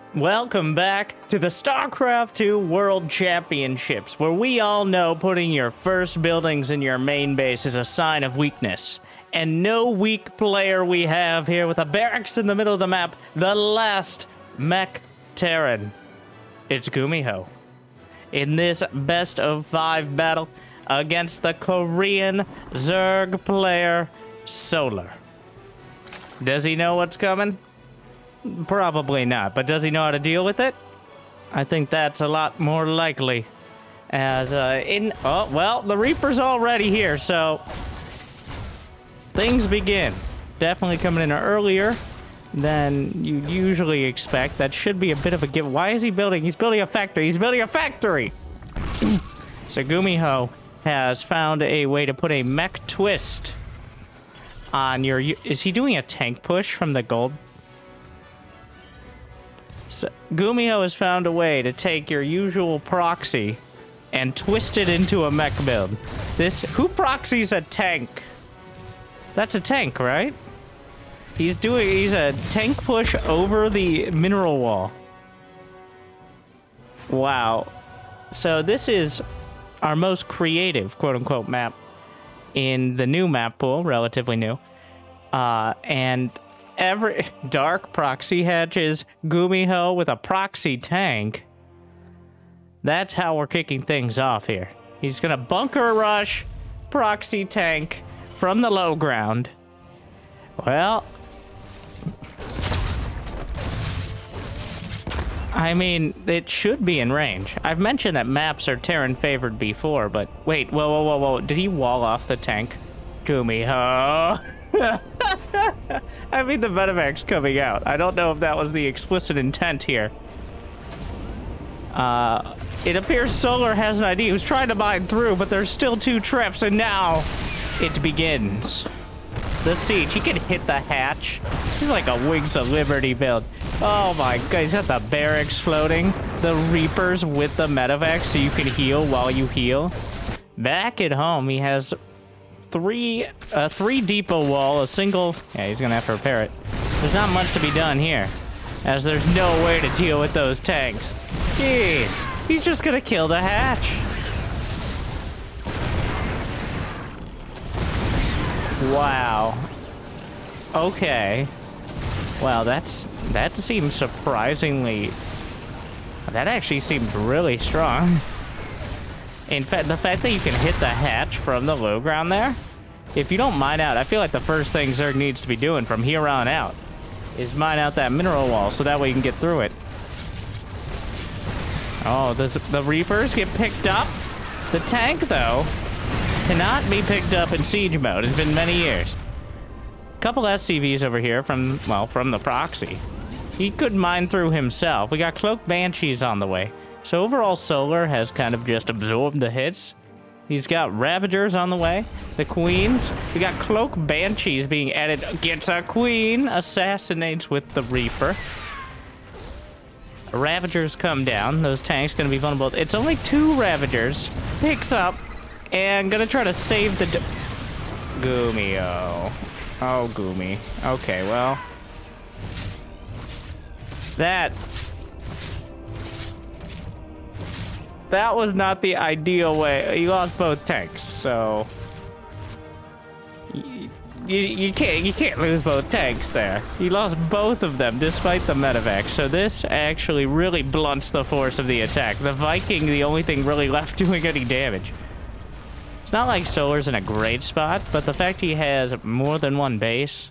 Welcome back to the StarCraft 2 World Championships, where we all know putting your first buildings in your main base is a sign of weakness. And no weak player we have here with a barracks in the middle of the map, the last mech Terran. It's Gumiho. In this best of 5 battle against the Korean Zerg player, Solar. Does he know what's coming? Probably not, but does he know how to deal with it? I think that's a lot more likely. As, oh, well, the Reaper's already here, so things begin. Definitely coming in earlier than you usually expect. That should be a bit of a give. Why is he building? He's building a factory. He's building a factory! So Gumiho has found a way to put a mech twist on your... Is he doing a tank push from the gold? So, Gumiho has found a way to take your usual proxy and twist it into a mech build. Who proxies a tank? That's a tank, right? He's a tank push over the mineral wall. Wow. So this is our most creative, quote-unquote, map in the new map pool, relatively new. And every dark proxy hatches, Gumiho with a proxy tank. That's how we're kicking things off here. He's gonna bunker rush, proxy tank from the low ground. Well, I mean, it should be in range. I've mentioned that maps are Terran favored before, but wait, whoa. Did he wall off the tank? Gumiho. I mean, the medevac's coming out. I don't know if that was the explicit intent here. It appears Solar has an idea. He was trying to mine through, but there's still 2 trips, and now it begins. The siege. He can hit the hatch. He's like a Wings of Liberty build. Oh my god, he's got the barracks floating. The Reapers with the medevac so you can heal while you heal. Back at home, he has three depot wall, a single... Yeah, he's gonna have to repair it. There's not much to be done here, as there's no way to deal with those tanks. Jeez, he's just gonna kill the hatch. Wow. Okay. Well, that seems surprisingly... That actually seems really strong. In fact, the fact that you can hit the hatch from the low ground there, if you don't mine out, I feel like the first thing Zerg needs to be doing from here on out is mine out that mineral wall so that way you can get through it. Oh, the Reapers get picked up. The tank, though, cannot be picked up in siege mode. It's been many years. Couple SCVs over here from the proxy. He could mine through himself. We got Cloak Banshees on the way. So overall, Solar has kind of just absorbed the hits. He's got Ravagers on the way. The Queens. We got Cloak Banshees being added. Gets a Queen. Assassinates with the Reaper. Ravagers come down. Those tanks gonna be vulnerable. It's only 2 Ravagers. Picks up. And gonna try to save the... Gumiho. Oh, Gumi. Okay, well... That was not the ideal way. He lost both tanks, so... You can't lose both tanks there. He lost both of them despite the medevac, so this actually really blunts the force of the attack. The Viking, the only thing really left doing any damage. It's not like Solar's in a great spot, but the fact he has more than one base...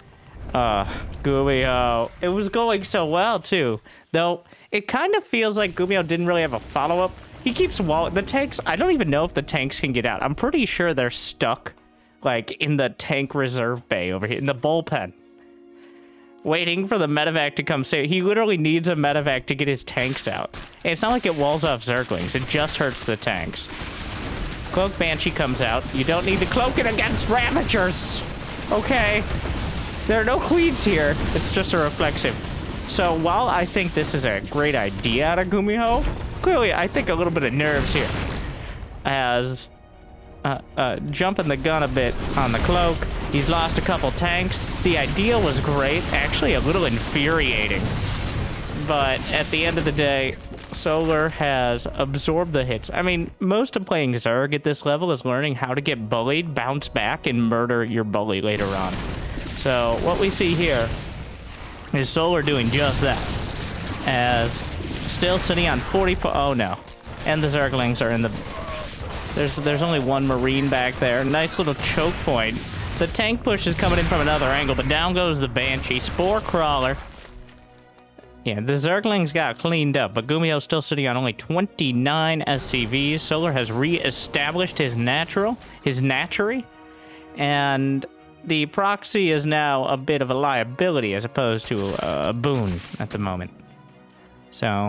Gumiho. It was going so well, too. Though, it kind of feels like Gumiho didn't really have a follow-up. He keeps the tanks... I don't even know if the tanks can get out. I'm pretty sure they're stuck, like, in the tank reserve bay over here, in the bullpen. Waiting for the medevac to come save. He literally needs a medevac to get his tanks out. And it's not like it walls off Zerglings. It just hurts the tanks. Cloak Banshee comes out. You don't need to cloak it against Ravagers. Okay. There are no queens here. It's just a reflexive. So while I think this is a great idea out of Gumiho, clearly I think a little bit of nerves here. As jumping the gun a bit on the cloak. He's lost a couple tanks. The idea was great. Actually a little infuriating. But at the end of the day, Solar has absorbed the hits. I mean, most of playing Zerg at this level is learning how to get bullied, bounce back, and murder your bully later on. So what we see here is Solar doing just that. As still sitting on 40... Oh, no. And the Zerglings are in the... There's only one Marine back there. Nice little choke point. The tank push is coming in from another angle, but down goes the Banshee. Spore Crawler. Yeah, the Zerglings got cleaned up, but Gumiho's still sitting on only 29 SCVs. Solar has re-established his natchery, and the proxy is now a bit of a liability as opposed to a boon at the moment. So...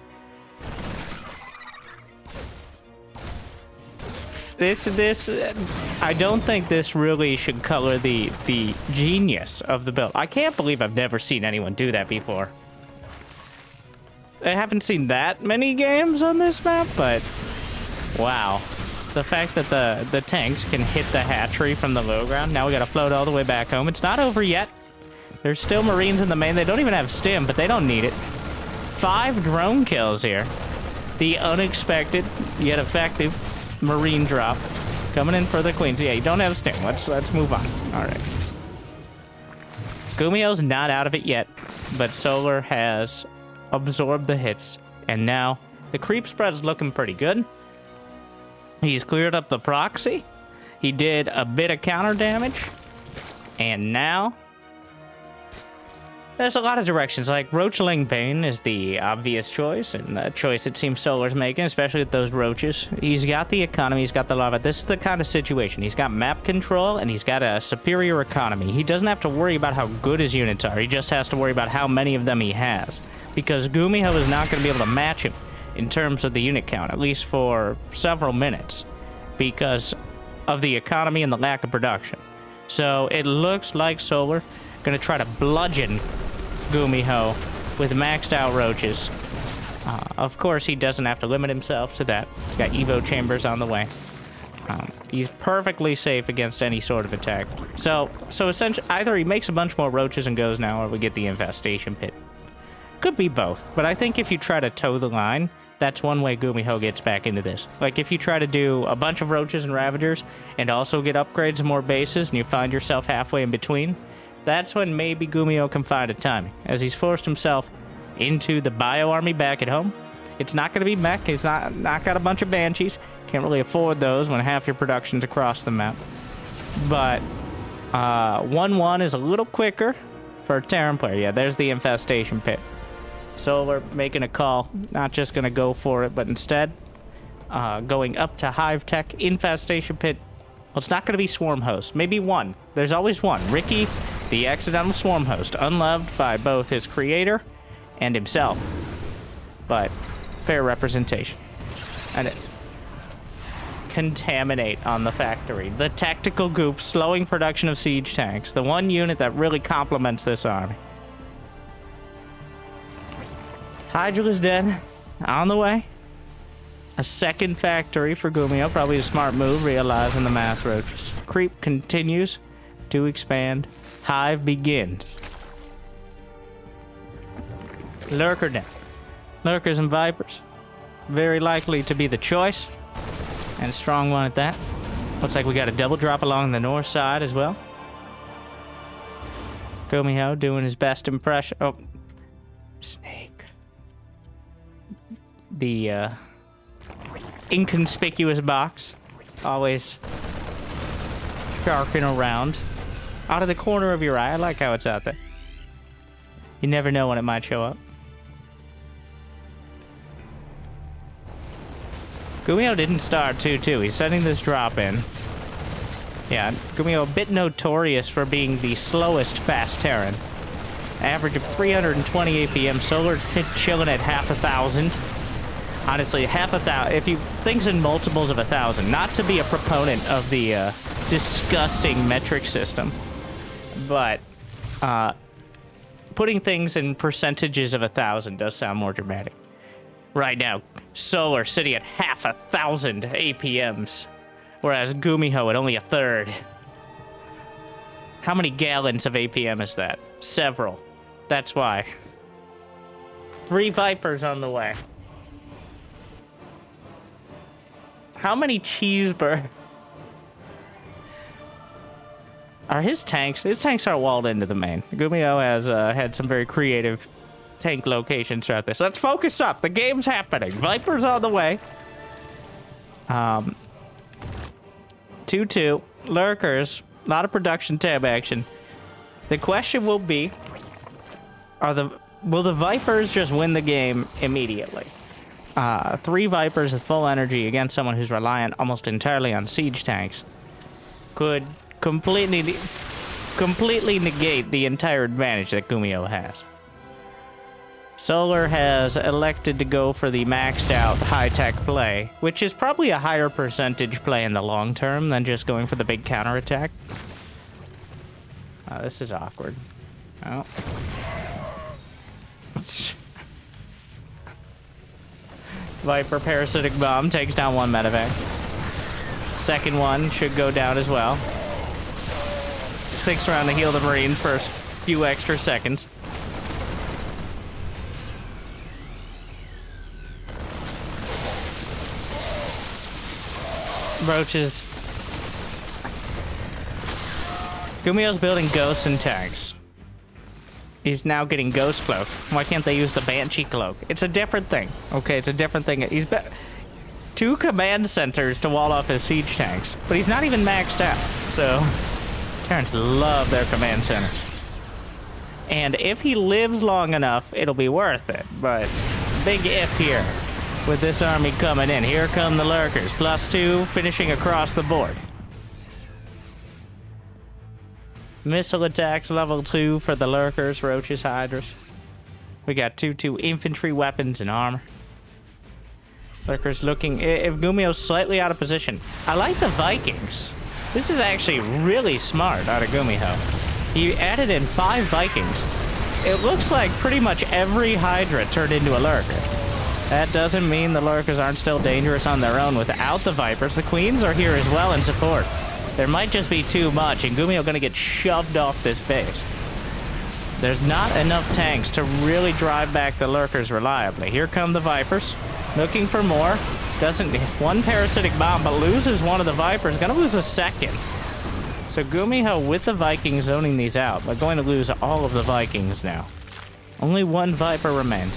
I don't think this really should color the genius of the build. I can't believe I've never seen anyone do that before. I haven't seen that many games on this map, but wow. The fact that the tanks can hit the hatchery from the low ground. Now we gotta float all the way back home. It's not over yet. There's still Marines in the main. They don't even have stim, but they don't need it. 5 drone kills here. The unexpected, yet effective Marine drop. Coming in for the Queens. Yeah, you don't have stim. Let's move on. Alright. Gumiho's not out of it yet, but Solar has absorbed the hits, and now the creep spread's looking pretty good. He's cleared up the proxy. He did a bit of counter damage, and now there's a lot of directions. Like Roachling Bane is the obvious choice, and the choice it seems Solar's making, especially with those roaches. He's got the economy, he's got the lava. This is the kind of situation. He's got map control, and he's got a superior economy. He doesn't have to worry about how good his units are. He just has to worry about how many of them he has. Because Gumiho is not going to be able to match him in terms of the unit count, at least for several minutes, because of the economy and the lack of production. So it looks like Solar going to try to bludgeon Gumiho with maxed out roaches. Of course, he doesn't have to limit himself to that. He's got Evo chambers on the way. He's perfectly safe against any sort of attack. So essentially, either he makes a bunch more roaches and goes now, or we get the infestation pit. Could be both, but I think if you try to toe the line, that's one way Gumiho gets back into this. Like, if you try to do a bunch of roaches and ravagers and also get upgrades and more bases, and you find yourself halfway in between, that's when maybe Gumiho can find a timing, as he's forced himself into the bio army back at home. It's not going to be mech. He's not got a bunch of Banshees. Can't really afford those when half your production's across the map. But 1-1 is a little quicker for a Terran player. Yeah, there's the infestation pit. Solar making a call, not just going to go for it, but instead going up to Hive Tech, Infestation Pit. Well, it's not going to be Swarm Host. Maybe one. There's always one. Ricky, the accidental Swarm Host, unloved by both his creator and himself. But fair representation. And it contaminate on the factory. The tactical goop slowing production of siege tanks. The one unit that really complements this army. Hydra is dead. On the way. A second factory for Gumiho. Probably a smart move, realizing the mass roaches. Creep continues to expand. Hive begins. Lurker down. Lurkers and Vipers. Very likely to be the choice. And a strong one at that. Looks like we got a double drop along the north side as well. Gumiho doing his best impression. Oh. Snake. The inconspicuous box, always sharking around out of the corner of your eye. I like how it's out there. You never know when it might show up. Gumiho didn't start 2-2. He's setting this drop in. Yeah, Gumiho a bit notorious for being the slowest fast Terran. Average of 320 APM. Solar chilling at 5,000. Honestly, 5,000. If you things in multiples of 1,000. Not to be a proponent of the disgusting metric system, but putting things in percentages of 1,000 does sound more dramatic. Right now, Solar sitting at 5,000 APMs, whereas Gumiho at only 1/3. How many gallons of APM is that? Several. That's why. 3 Vipers on the way. How many cheeseburgers? Are his tanks? His tanks are walled into the main. Gumiho has had some very creative tank locations throughout this. Let's focus up. The game's happening. Vipers on the way. 2-2. Lurkers. A lot of production tab action. The question will be, will the Vipers just win the game immediately? 3 Vipers with full energy against someone who's reliant almost entirely on siege tanks could completely negate the entire advantage that Gumiho has. Solar has elected to go for the maxed out high-tech play, which is probably a higher percentage play in the long term than just going for the big counterattack. This is awkward. Oh. Viper Parasitic Bomb takes down 1 medevac. Second one should go down as well. Sticks around to heal the Marines for a few extra seconds. Roaches. Gumiho's building ghosts and tags. He's now getting Ghost Cloak. Why can't they use the Banshee Cloak? It's a different thing. Okay, it's a different thing. He's 2 command centers to wall off his siege tanks, but he's not even maxed out. So, Terrans love their command centers. And if he lives long enough, it'll be worth it. But, big if here. With this army coming in. Here come the Lurkers. +2, finishing across the board. Missile attacks level 2 for the Lurkers, Roaches, Hydras. We got 2 infantry weapons and armor. Lurkers looking... If Gumiho's slightly out of position. I like the Vikings. This is actually really smart out of Gumiho. He added in 5 Vikings. It looks like pretty much every Hydra turned into a Lurker. That doesn't mean the Lurkers aren't still dangerous on their own without the Vipers. The Queens are here as well in support. There might just be too much, and Gumiho gonna get shoved off this base. There's not enough tanks to really drive back the Lurkers reliably. Here come the Vipers, looking for more. Doesn't 1 Parasitic Bomb, but loses 1 of the Vipers. Gonna lose a second. So Gumiho with the Vikings zoning these out, but going to lose all of the Vikings now. Only 1 Viper remains.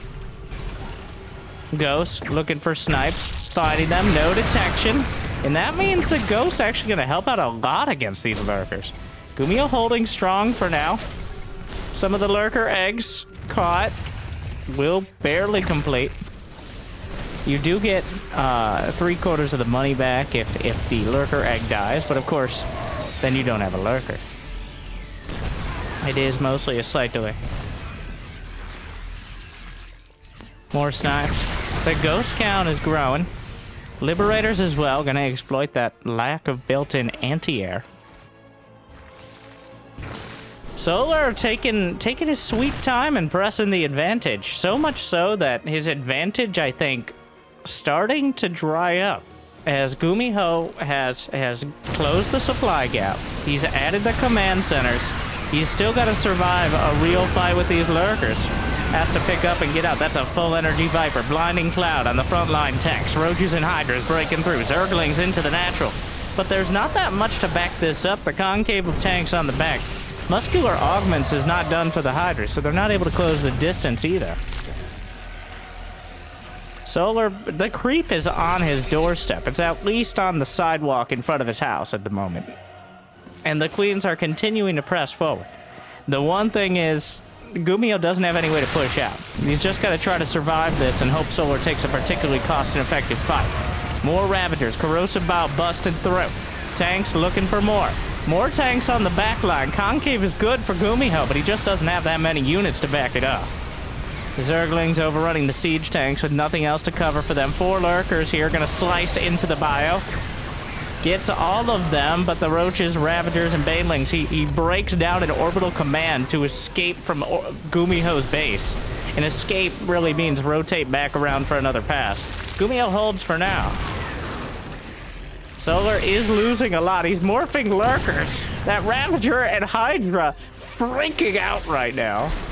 Ghosts looking for snipes, fighting them, no detection. And that means the Ghost's actually going to help out a lot against these Lurkers. Gumiho holding strong for now. Some of the Lurker eggs caught. Will barely complete. You do get 3/4 of the money back if the Lurker egg dies, but of course, then you don't have a Lurker. It is mostly a slight delay. More snipes. The Ghost count is growing. Liberators as well, gonna exploit that lack of built-in anti-air. Solar taking his sweet time and pressing the advantage. So much so that his advantage, I think, starting to dry up. As Gumiho has closed the supply gap, he's added the command centers, he's still got to survive a real fight with these Lurkers. Has to pick up and get out. That's a full energy Viper. Blinding Cloud on the front line tanks. Roaches and Hydras breaking through. Zerglings into the natural. But there's not that much to back this up. The concave of tanks on the back. Muscular Augments is not done for the Hydras, so they're not able to close the distance either. Solar, the creep is on his doorstep. It's at least on the sidewalk in front of his house at the moment. And the Queens are continuing to press forward. The one thing is, Gumiho doesn't have any way to push out. He's just got to try to survive this and hope Solar takes a particularly cost-effective fight. More Ravagers, Corrosive Bow busted through. Tanks looking for more. More tanks on the back line. Concave is good for Gumiho, but he just doesn't have that many units to back it up. The Zerglings overrunning the siege tanks with nothing else to cover for them. 4 Lurkers here, gonna slice into the bio. Gets all of them, but the Roaches, Ravagers, and Banelings, he breaks down an orbital command to escape from Gumiho's base. And escape really means rotate back around for another pass. Gumiho holds for now. Solar is losing a lot. He's morphing Lurkers. That Ravager and Hydra freaking out right now.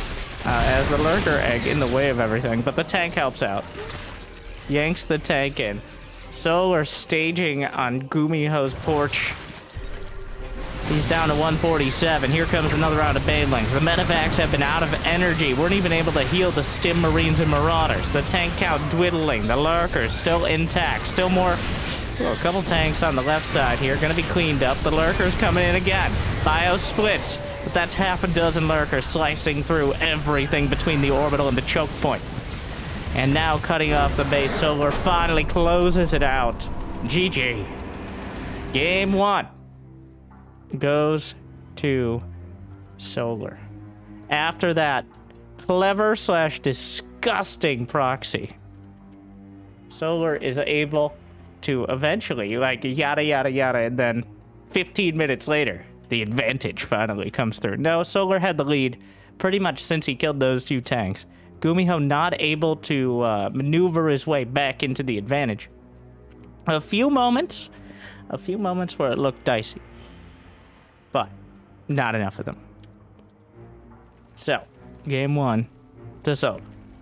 as the lurker egg in the way of everything, but the tank helps out. Yanks the tank in. Solar staging on Gumiho's porch. He's down to 147. Here comes another round of banelings. The medevacs have been out of energy. Weren't even able to heal the stim marines and marauders. The tank count dwindling. The lurkers still intact. Still more. Well, a couple tanks on the left side here. Gonna be cleaned up. The lurkers coming in again. Bio splits. But that's half a dozen lurkers slicing through everything between the orbital and the choke point. And now cutting off the base. Solar finally closes it out. GG. Game 1 goes to Solar. After that, clever / disgusting proxy. Solar is able to eventually, like, yada, yada, yada, and then 15 minutes later, the advantage finally comes through. No, Solar had the lead pretty much since he killed those 2 tanks. Gumiho not able to maneuver his way back into the advantage. A few moments where it looked dicey. But not enough of them. So, game 1 to Solar.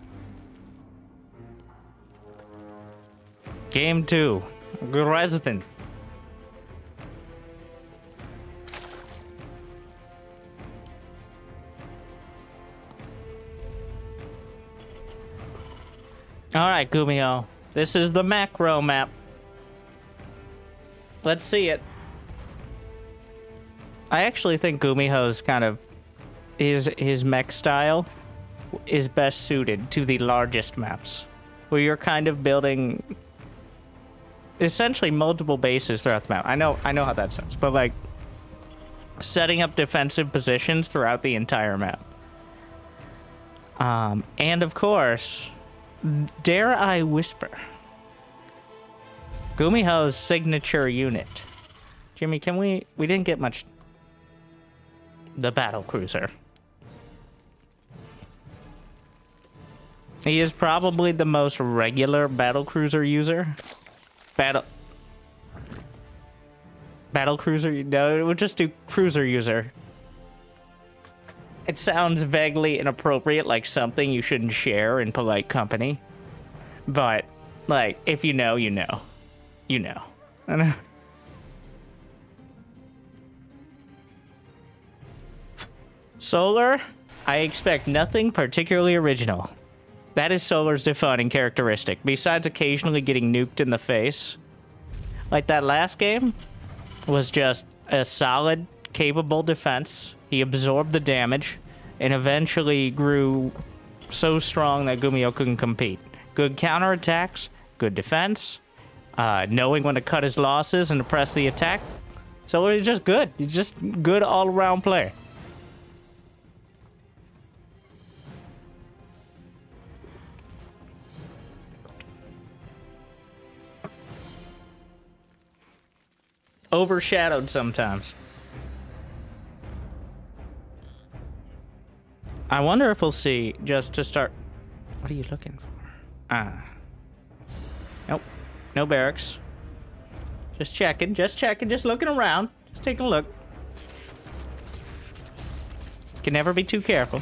Game 2, Grezvin. Alright, Gumiho. This is the macro map. Let's see it. I actually think Gumiho's kind of... His mech style is best suited to the largest maps. Where you're kind of building... essentially multiple bases throughout the map. I know how that sounds, but like... setting up defensive positions throughout the entire map. And of course... dare I whisper? Gumiho's signature unit. Jimmy, can we didn't get much... the battle cruiser. He is probably the most regular battle cruiser user. Battle cruiser? No, we'll just do cruiser user. It sounds vaguely inappropriate, like something you shouldn't share in polite company. But, like, if you know, you know. You know. Solar, I expect nothing particularly original. That is Solar's defining characteristic, besides occasionally getting nuked in the face. Like that last game was just a solid, capable defense. He absorbed the damage and eventually grew so strong that Gumiho couldn't compete. Good counterattacks, good defense, knowing when to cut his losses and to press the attack. Solar is just good. He's just good all-around player. Overshadowed sometimes. I wonder if we'll see, just to start... What are you looking for? Nope. No barracks. Just checking, just looking around. Just taking a look. Can never be too careful.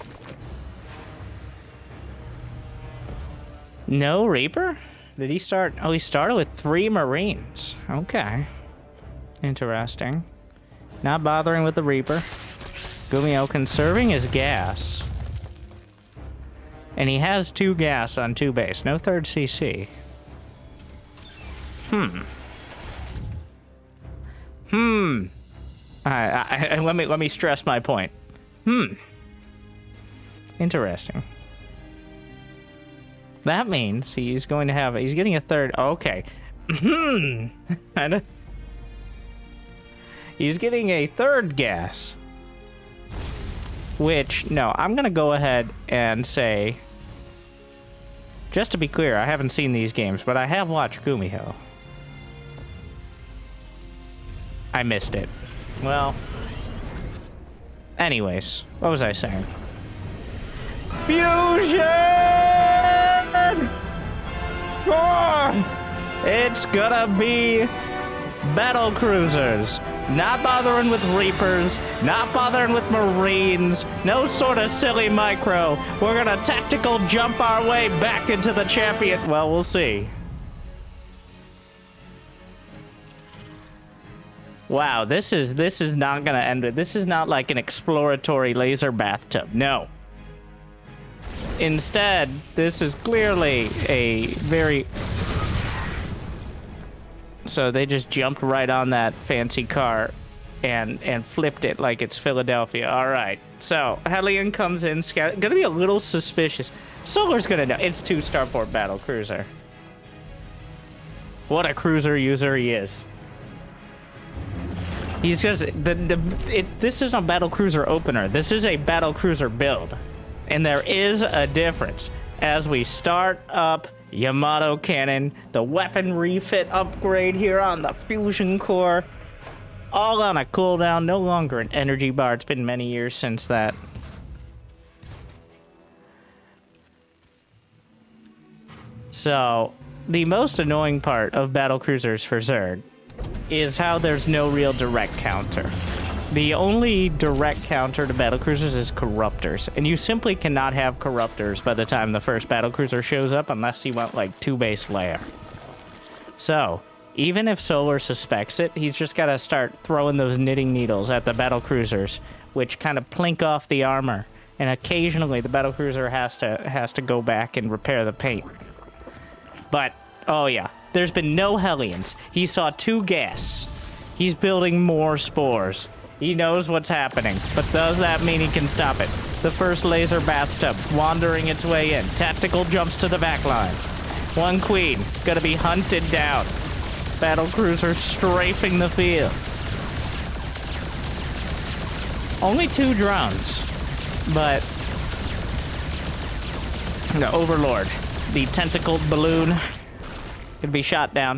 No Reaper? Did he start? Oh, he started with 3 Marines. Okay. Interesting. Not bothering with the Reaper. Gumiho conserving his gas. And he has 2 gas on 2 base. No 3rd CC. Let me stress my point. Interesting. That means he's going to have... He's getting a 3rd... Okay. He's getting a 3rd gas. Which, no, I'm going to go ahead and say... Just to be clear, I haven't seen these games, but I have watched Gumiho. I missed it. Well... Anyways, what was I saying? Fusion! Oh, it's gonna be battle cruisers. Not bothering with Reapers, not bothering with Marines, no sort of silly micro. We're gonna tactical jump our way back into the champion. Well, we'll see. Wow, this is not gonna end it. This is not like an exploratory laser bathtub. No. Instead, this is clearly a very... So they just jumped right on that fancy car and flipped it like it's Philadelphia. All right. So Hellion comes in, gonna be a little suspicious. Solar's gonna know. It's 2 starport battle cruiser. What a cruiser user he is. He's just this isn't a battle cruiser opener. This is a battle cruiser build, and there is a difference as we start up. Yamato cannon, the weapon refit upgrade here on the fusion core, all on a cooldown, no longer an energy bar. It's been many years since that. So, the most annoying part of battle cruisers for Zerg is how there's no real direct counter. The only direct counter to battlecruisers is corruptors, and you simply cannot have corruptors by the time the first battlecruiser shows up unless you want like 2 base layer. So, even if Solar suspects it, he's just got to start throwing those knitting needles at the battlecruisers, which kind of plink off the armor, and occasionally the battlecruiser has to go back and repair the paint. But, oh yeah, there's been no Hellions. He saw 2 gas. He's building more spores. He knows what's happening, but does that mean he can stop it? The first laser bathtub, wandering its way in. Tactical jumps to the back line. 1 queen, gonna be hunted down. Battlecruiser strafing the field. Only 2 drones, but the Overlord, the tentacled balloon, could be shot down.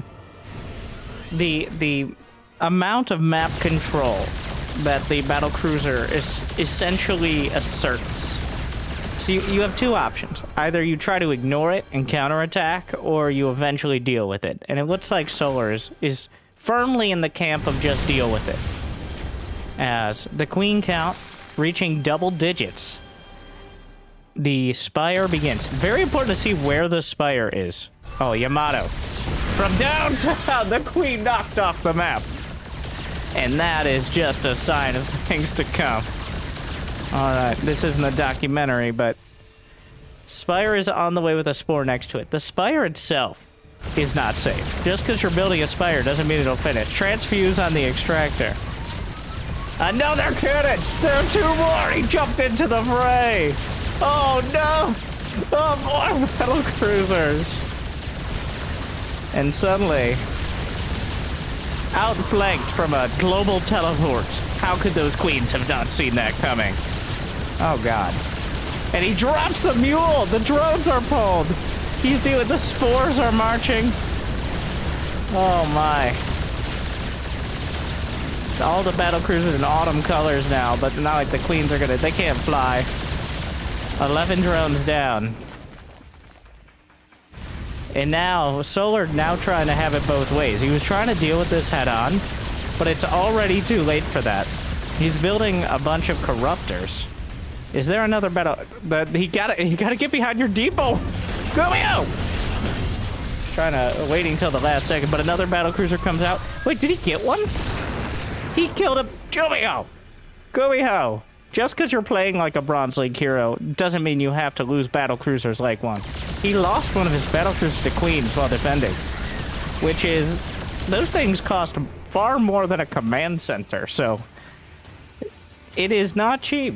The amount of map control that the battlecruiser essentially asserts. So you have 2 options. Either you try to ignore it and counterattack, or you eventually deal with it. And it looks like Solar is firmly in the camp of just deal with it. As the queen count reaching double digits, the spire begins. Very important to see where the spire is. Oh, Yamato. From downtown, the queen knocked off the map. And that is just a sign of things to come. Alright, this isn't a documentary, but Spire is on the way with a spore next to it. The Spire itself is not safe. Just because you're building a Spire doesn't mean it'll finish. Transfuse on the extractor. Another cannon! There are 2 more! He jumped into the fray! Oh no! Oh, more battle cruisers! And suddenly, outflanked from a global teleport. How could those queens have not seen that coming? Oh god. And he drops a mule! The drones are pulled! He's doing, the spores are marching. Oh my. All the battle cruisers in autumn colors now, but not like the queens are gonna, they can't fly. 11 drones down. And now, Solar now trying to have it both ways. He was trying to deal with this head on, but it's already too late for that. He's building a bunch of corruptors. Is there another battle? You gotta get behind your depot. Go! Waiting till the last second, but another battle cruiser comes out. Wait, did he get one? He killed him. Go-me-ho. Just because you're playing like a Bronze League hero doesn't mean you have to lose battle cruisers like one. He lost one of his battle cruisers to queens while defending, which is, those things cost far more than a command center, so it is not cheap.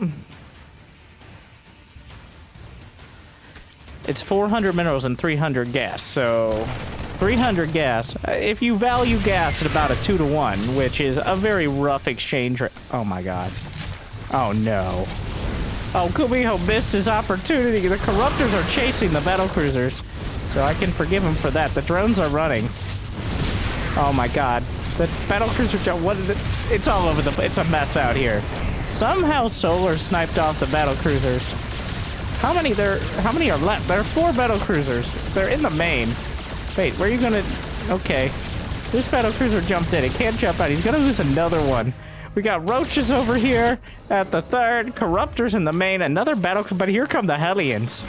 It's 400 minerals and 300 gas, so 300 gas. If you value gas at about a 2-to-1, which is a very rough exchange rate. Oh my god. Oh no. Oh, Kumiho missed his opportunity. The corruptors are chasing the battle cruisers, so I can forgive him for that. The drones are running. Oh my god. The battle cruiser, what is it? It's all over the, it's a mess out here. Somehow Solar sniped off the battle cruisers. How many are left? There are 4 battle cruisers. They're in the main. Wait, where are you gonna, okay. This battlecruiser jumped in. It can't jump out. He's gonna lose another one. We got roaches over here at the third. Corruptors in the main. Another battlecruiser. But here come the Hellions.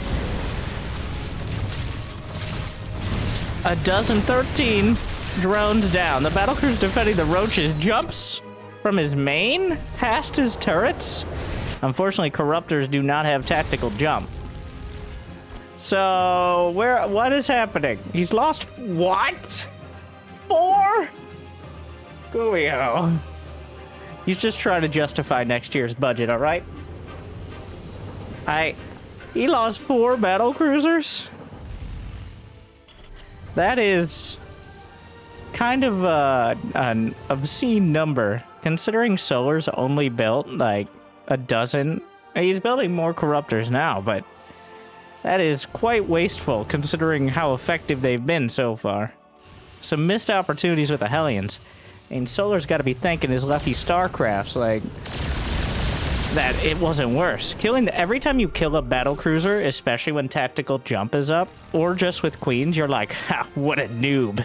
A dozen 13 drones down. The battlecruiser defending the roaches jumps from his main past his turrets. Unfortunately, Corruptors do not have tactical jump. So, what is happening? He's lost what? 4? Gumio. He's just trying to justify next year's budget, alright? He lost 4 battlecruisers? That is kind of an obscene number, considering Solar's only built like a dozen. He's building more Corruptors now, but that is quite wasteful considering how effective they've been so far. Some missed opportunities with the Hellions. And Solar's got to be thanking his lucky StarCrafts, like, that it wasn't worse. Every time you kill a battlecruiser, especially when tactical jump is up, or just with queens, you're like, ha, what a noob.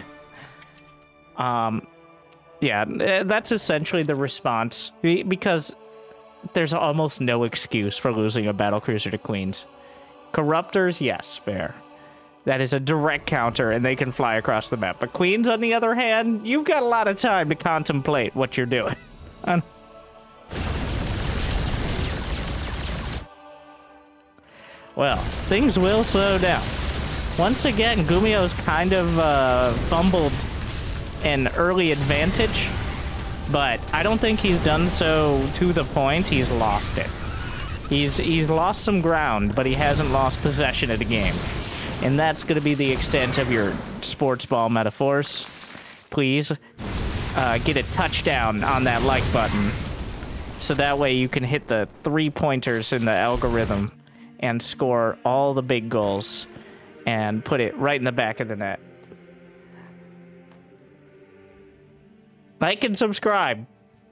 Yeah, that's essentially the response, because there's almost no excuse for losing a battlecruiser to queens. Corruptors, yes, fair. That is a direct counter, and they can fly across the map. But queens, on the other hand, you've got a lot of time to contemplate what you're doing. Well, things will slow down. Once again, Gumio's kind of fumbled an early advantage, but I don't think he's done so to the point he's lost it. He's lost some ground, but he hasn't lost possession of the game. And that's going to be the extent of your sports ball metaphors. Please get a touchdown on that like button, so that way you can hit the 3 pointers in the algorithm and score all the big goals and put it right in the back of the net. Like and subscribe.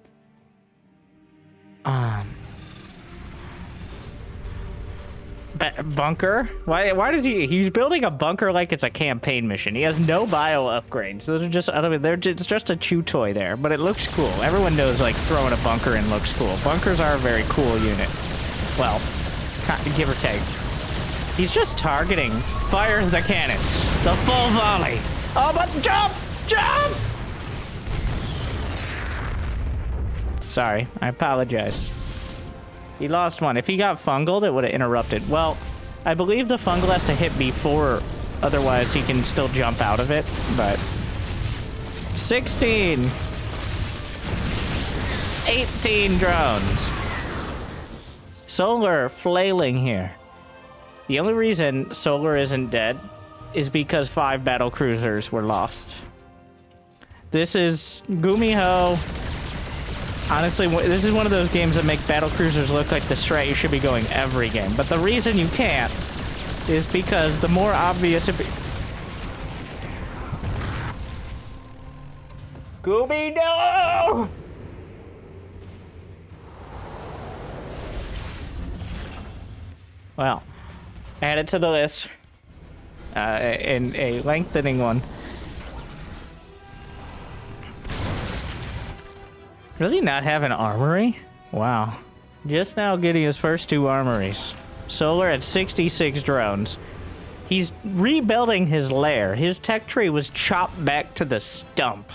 Bunker? Why does he's building a bunker like it's a campaign mission? He has no bio upgrades. Those are just, I mean, it's just a chew toy there, but it looks cool. Everyone knows, like, throwing a bunker in looks cool. Bunkers are a very cool unit. Well, give or take. He's just targeting. Fires the cannons. The full volley. Oh, but jump! Jump! Sorry, I apologize. He lost one. If he got fungled, it would have interrupted. Well, I believe the fungal has to hit before, otherwise he can still jump out of it, but... 16! 18 drones. Solar flailing here. The only reason Solar isn't dead is because 5 battlecruisers were lost. This is Gumiho. Honestly, this is one of those games that make battlecruisers look like the strat you should be going every game. But the reason you can't is because the more obvious it be... Gooby, no! Well, add it to the list. In a lengthening one. Does he not have an armory? Wow. Just now getting his first 2 armories. Solar at 66 drones. He's rebuilding his lair. His tech tree was chopped back to the stump.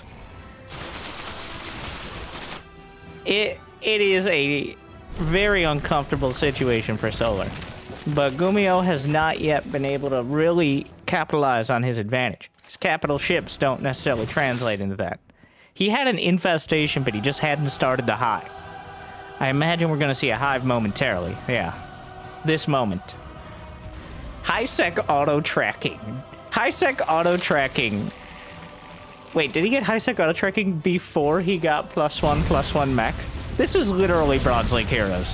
It is a very uncomfortable situation for Solar. But Gumio has not yet been able to really capitalize on his advantage. His capital ships don't necessarily translate into that. He had an infestation, but he just hadn't started the hive. I imagine we're going to see a hive momentarily. Yeah. This moment. High-sec auto-tracking. High-sec auto-tracking. Wait, did he get high-sec auto-tracking before he got +1/+1 mech? This is literally Bronze League Heroes.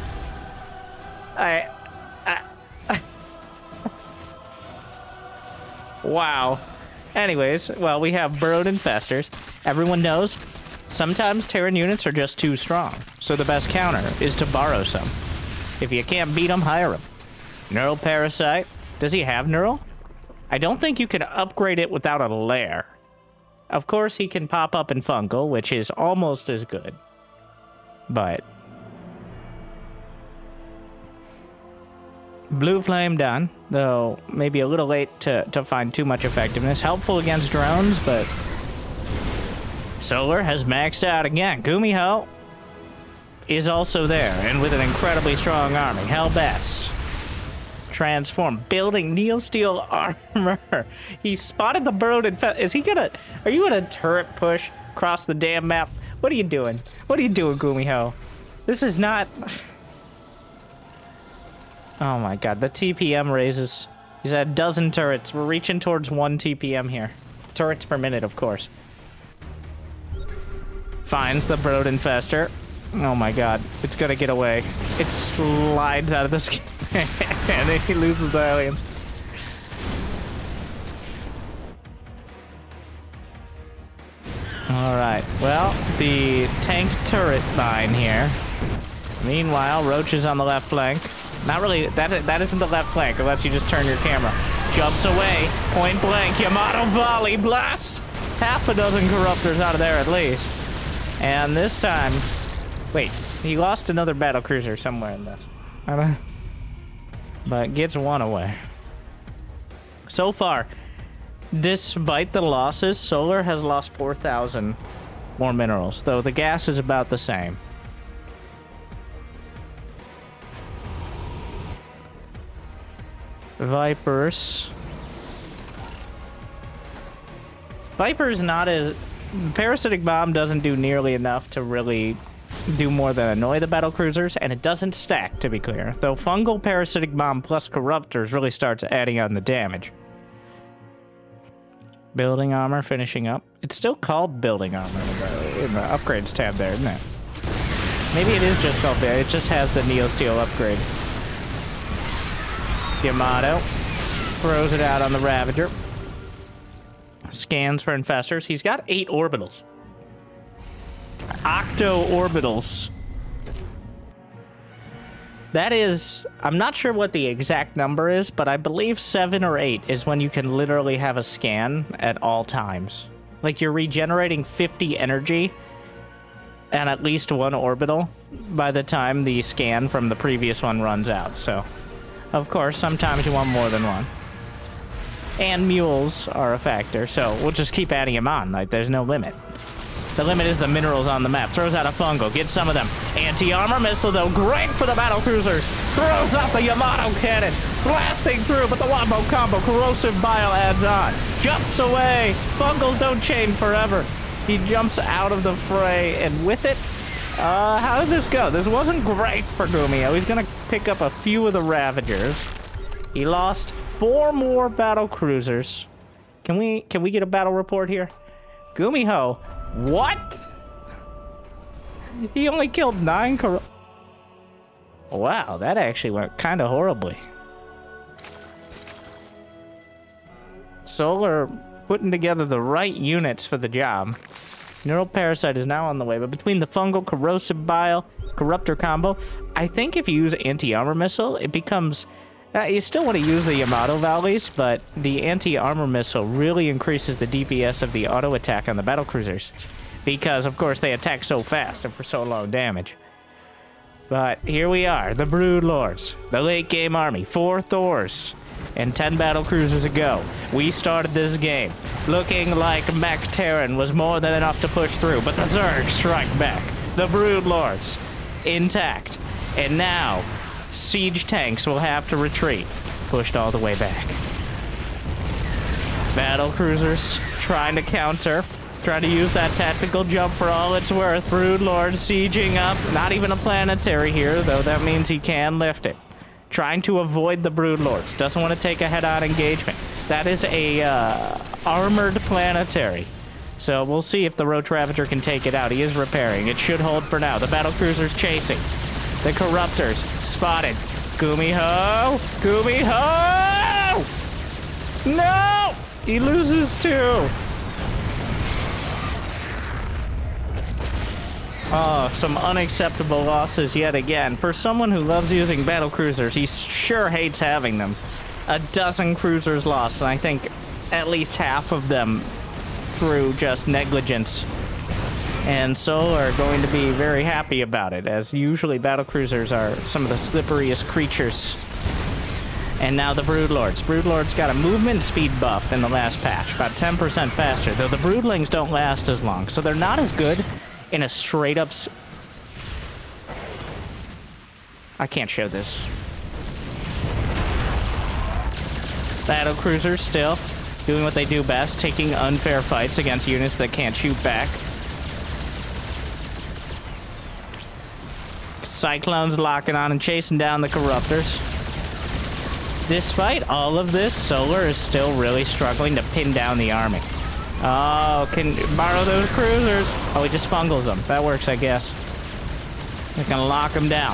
Wow. Anyways, well, we have Burrowed Infestors. Everyone knows sometimes Terran units are just too strong, so the best counter is to borrow some. If you can't beat them, hire them. Neural Parasite. Does he have Neural? I don't think you can upgrade it without a lair. Of course, he can pop up in Fungal, which is almost as good. But... Blue Flame done, though maybe a little late to find too much effectiveness. Helpful against drones, but... Solar has maxed out again. Gumiho is also there, and with an incredibly strong army. Hellbats. Transform. Building Neosteel armor. He spotted the burrowed infest. Is he gonna... Are you gonna turret push across the damn map? What are you doing? What are you doing, Gumiho? This is not... Oh my god, the TPM raises. He's at a dozen turrets. We're reaching towards 1 TPM here. Turrets per minute, of course. Finds the Brood Infester. Oh my god, it's gonna get away. It slides out of the skin and then he loses the aliens. Alright, well, the tank turret line here. Meanwhile, Roach is on the left flank. Not really, that isn't the left flank unless you just turn your camera. Jumps away, point blank, Yamato volley, blasts! Half a dozen Corruptors out of there at least. And this time, wait, he lost another battle cruiser somewhere in this. But gets one away. So far, despite the losses, Solar has lost 4,000 more minerals, though the gas is about the same. Vipers not as... Parasitic Bomb doesn't do nearly enough to really do more than annoy the battle cruisers, and it doesn't stack, to be clear. Though Fungal Parasitic Bomb plus Corruptors really starts adding on the damage. Building Armor finishing up. It's still called Building Armor in the Upgrades tab there, isn't it? Maybe it is just called that. It just has the Neosteel upgrade. Yamato throws it out on the Ravager. Scans for infestors. He's got 8 orbitals. Octo orbitals. That is... I'm not sure what the exact number is, but I believe 7 or 8 is when you can literally have a scan at all times. Like, you're regenerating 50 energy and at least 1 orbital by the time the scan from the previous one runs out, so... Of course, sometimes you want more than one. And mules are a factor, so we'll just keep adding them on. Like, there's no limit. The limit is the minerals on the map. Throws out a Fungal, gets some of them. Anti-armor missile, though, great for the battle cruisers. Throws out the Yamato cannon, blasting through, but the Wombo combo, corrosive bile adds on. Jumps away. Fungal don't chain forever. He jumps out of the fray, and with it, how did this go? This wasn't great for Gumiho. He's gonna pick up a few of the Ravagers. He lost 4 more battle cruisers. Can we get a battle report here? Gumiho, what? He only killed 9 Wow, that actually went kind of horribly. Solar putting together the right units for the job. Neural Parasite is now on the way, but between the Fungal, Corrosive Bile, Corruptor combo, I think if you use Anti-Armor Missile, it becomes... you still want to use the Yamato Valleys, but the Anti-Armor Missile really increases the DPS of the auto attack on the battle cruisers. Because, of course, they attack so fast and for so low damage. But here we are, the Brood Lords, the late game army, 4 Thors, and 10 battle cruisers ago. We started this game looking like Mech Terran was more than enough to push through, but the Zerg strike back. The Brood Lords, intact. And now, siege tanks will have to retreat, pushed all the way back. Battle cruisers trying to counter. Trying to use that tactical jump for all it's worth. Brood Lord sieging up. Not even a planetary here, though that means he can lift it. Trying to avoid the Brood Lords. Doesn't want to take a head-on engagement. That is a armored planetary. So we'll see if the Roach Ravager can take it out. He is repairing. It should hold for now. The battle cruiser's chasing. The Corruptors spotted. Gumiho! Gumiho! No! He loses 2. Oh, some unacceptable losses yet again. For someone who loves using battle cruisers, he sure hates having them. A dozen cruisers lost, and I think at least half of them through just negligence. And so are going to be very happy about it, as usually battlecruisers are some of the slipperiest creatures. And now the Broodlords. Broodlords got a movement speed buff in the last patch, about 10% faster, though the Broodlings don't last as long, so they're not as good in a straight-up... I can't show this. Battlecruisers still doing what they do best, taking unfair fights against units that can't shoot back. Cyclones locking on and chasing down the Corruptors. Despite all of this, Solar is still really struggling to pin down the army. Oh, can borrow those cruisers. Oh, he just fungals them. That works, I guess. They're gonna lock them down.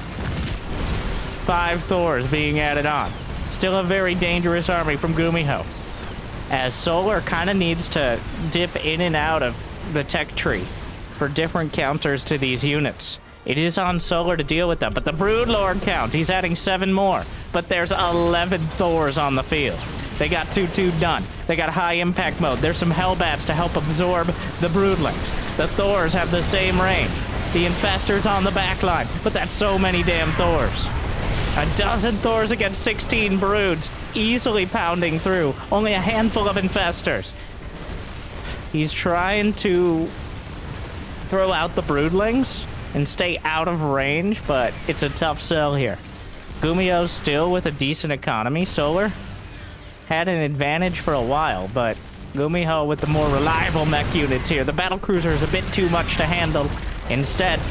5 Thors being added on. Still a very dangerous army from Gumiho, as Solar kind of needs to dip in and out of the tech tree for different counters to these units. It is on Solar to deal with them, but the Broodlord count, he's adding 7 more, but there's 11 Thors on the field. They got 2-2 done. They got high impact mode. There's some Hellbats to help absorb the Broodlings. The Thors have the same range. The Infestors on the back line, but that's so many damn Thors. A dozen Thors against 16 Broods, easily pounding through. Only a handful of Infestors. He's trying to throw out the Broodlings and stay out of range, but it's a tough sell here. Gumiho's still with a decent economy. Solar had an advantage for a while, but Gumiho with the more reliable mech units here. The battlecruiser is a bit too much to handle. Instead,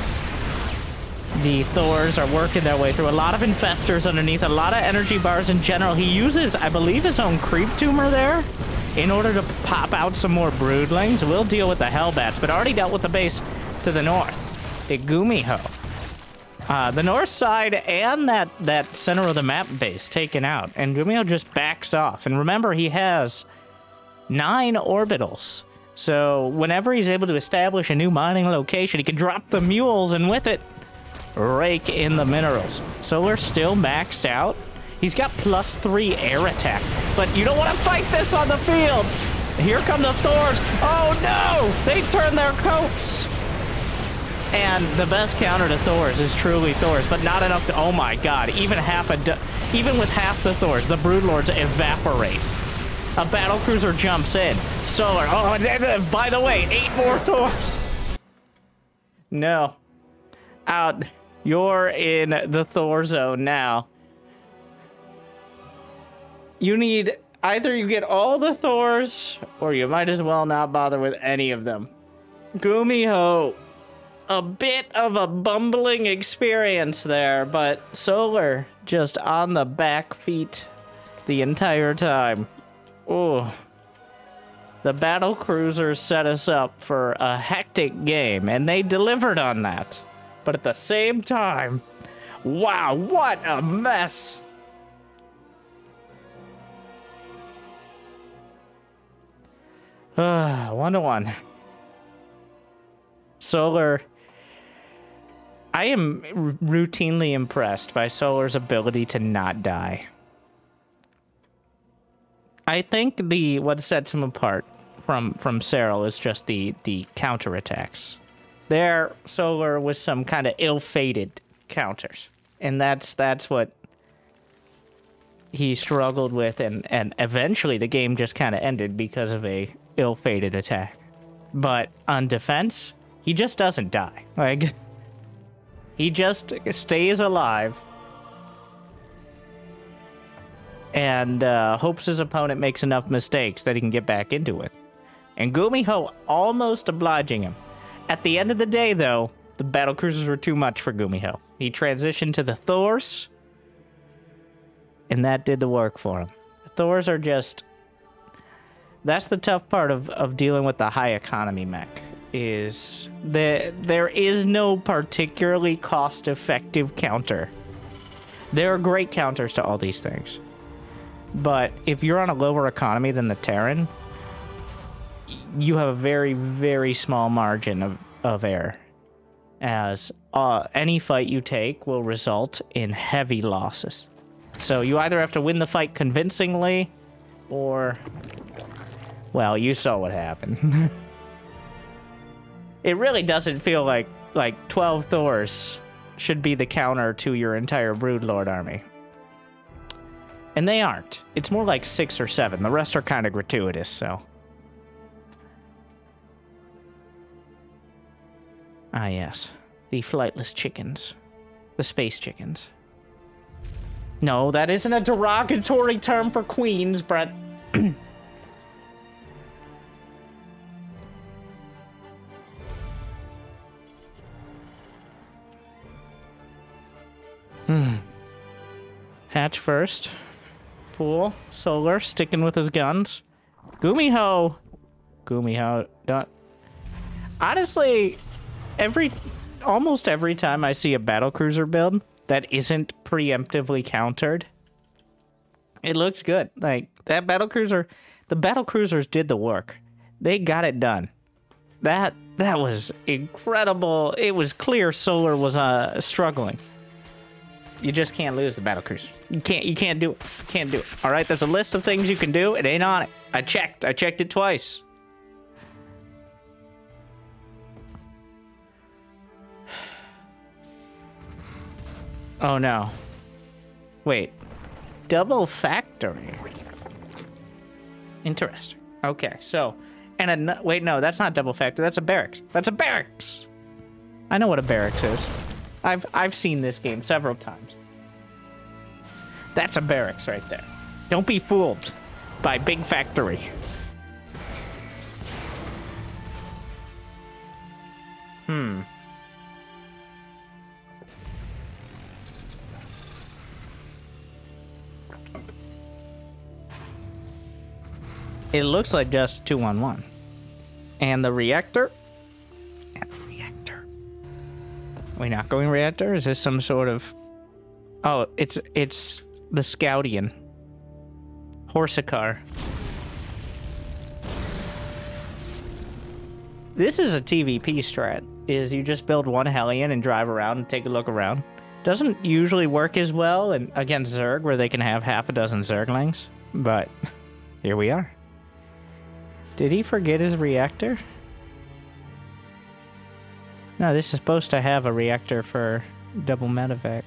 the Thors are working their way through a lot of Infestors underneath, a lot of energy bars in general. He uses, I believe, his own creep tumor there in order to pop out some more Broodlings. We'll deal with the Hellbats, but already dealt with the base to the north. The Gumiho. The north side and that center of the map base taken out, and Gumiho just backs off. And remember, he has 9 orbitals. So whenever he's able to establish a new mining location, he can drop the mules and with it, rake in the minerals. Solar's still maxed out. He's got +3 air attack, but you don't want to fight this on the field. Here come the Thors. Oh no! They turn their coats. And the best counter to Thors is truly Thors, but not enough to... Oh my god, even with half the Thors, the Broodlords evaporate. A battlecruiser jumps in. Solar, oh, and by the way, 8 more Thors. No. Out. You're in the Thor zone now. You need... Either you get all the Thors, or you might as well not bother with any of them. Gumiho... A bit of a bumbling experience there, but Solar just on the back feet the entire time. Oh, the battlecruisers set us up for a hectic game, and they delivered on that. But at the same time, wow, what a mess! 1-1. Solar... I am routinely impressed by Solar's ability to not die. I think what sets him apart from Serral is just the counterattacks. There, Solar with some kind of ill-fated counters. And that's what he struggled with, and eventually the game just kind of ended because of a ill-fated attack. But on defense, he just doesn't die. Like... He just stays alive and hopes his opponent makes enough mistakes that he can get back into it. And Gumiho almost obliging him. At the end of the day, though, the battlecruisers were too much for Gumiho. He transitioned to the Thors, and that did the work for him. The Thors are just... That's the tough part of dealing with the high economy mech. Is there is no particularly cost-effective counter. There are great counters to all these things. But if you're on a lower economy than the Terran, you have a very, very small margin of error. As any fight you take will result in heavy losses. So you either have to win the fight convincingly, or Well, you saw what happened. It really doesn't feel like 12 Thors should be the counter to your entire Broodlord army. And they aren't. It's more like 6 or 7. The rest are kind of gratuitous, so. Ah, yes. The flightless chickens. The space chickens. No, that isn't a derogatory term for queens, Brett. Hatch first. Pool. Solar. Sticking with his guns. Gumiho. Gumiho. Done. Honestly, almost every time I see a battlecruiser build that isn't preemptively countered, it looks good. Like, that battlecruiser, the battlecruisers did the work. They got it done. That was incredible. It was clear Solar was struggling. You just can't lose the battlecruiser. You can't do it. You can't do it. All right, there's a list of things you can do. It ain't on it. I checked it twice. Oh no. Wait. Double factory. Interesting. Okay, so, and wait, no, that's not double factory. That's a barracks. That's a barracks. I know what a barracks is. I've seen this game several times. That's a barracks right there. Don't be fooled by big factory. It looks like just 2-1-1. And the reactor? We're not going reactor? Is this some sort of... Oh, it's the Scoutian. Horsicar. This is a TVP strat, is you just build one Hellion and drive around and take a look around. Doesn't usually work as well against Zerg, where they can have half a dozen Zerglings, but here we are. Did he forget his reactor? No, this is supposed to have a reactor for double medevac.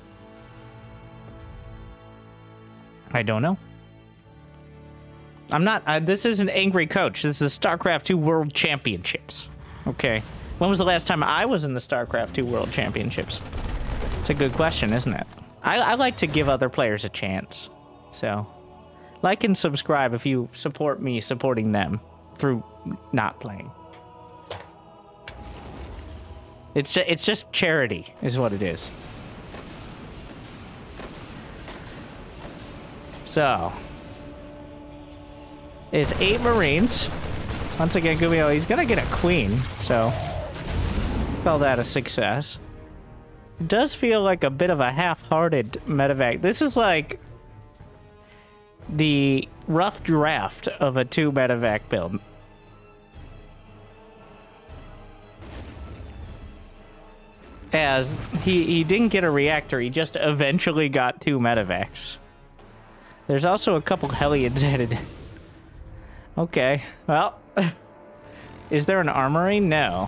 I don't know. I'm not, this isn't Angry Coach. This is StarCraft 2 World Championships. Okay. When was the last time I was in the StarCraft 2 World Championships? It's a good question, isn't it? I like to give other players a chance. So, like and subscribe if you support me supporting them through not playing. It's just charity, is what it is. So, is 8 Marines. Once again, Gumio, he's gonna get a queen, so call that a success. It does feel like a bit of a half-hearted medevac. This is like the rough draft of a 2 medevac build. As he didn't get a reactor, he just eventually got 2 medevacs. There's also a couple Hellions added. Okay, well, is there an armory? No.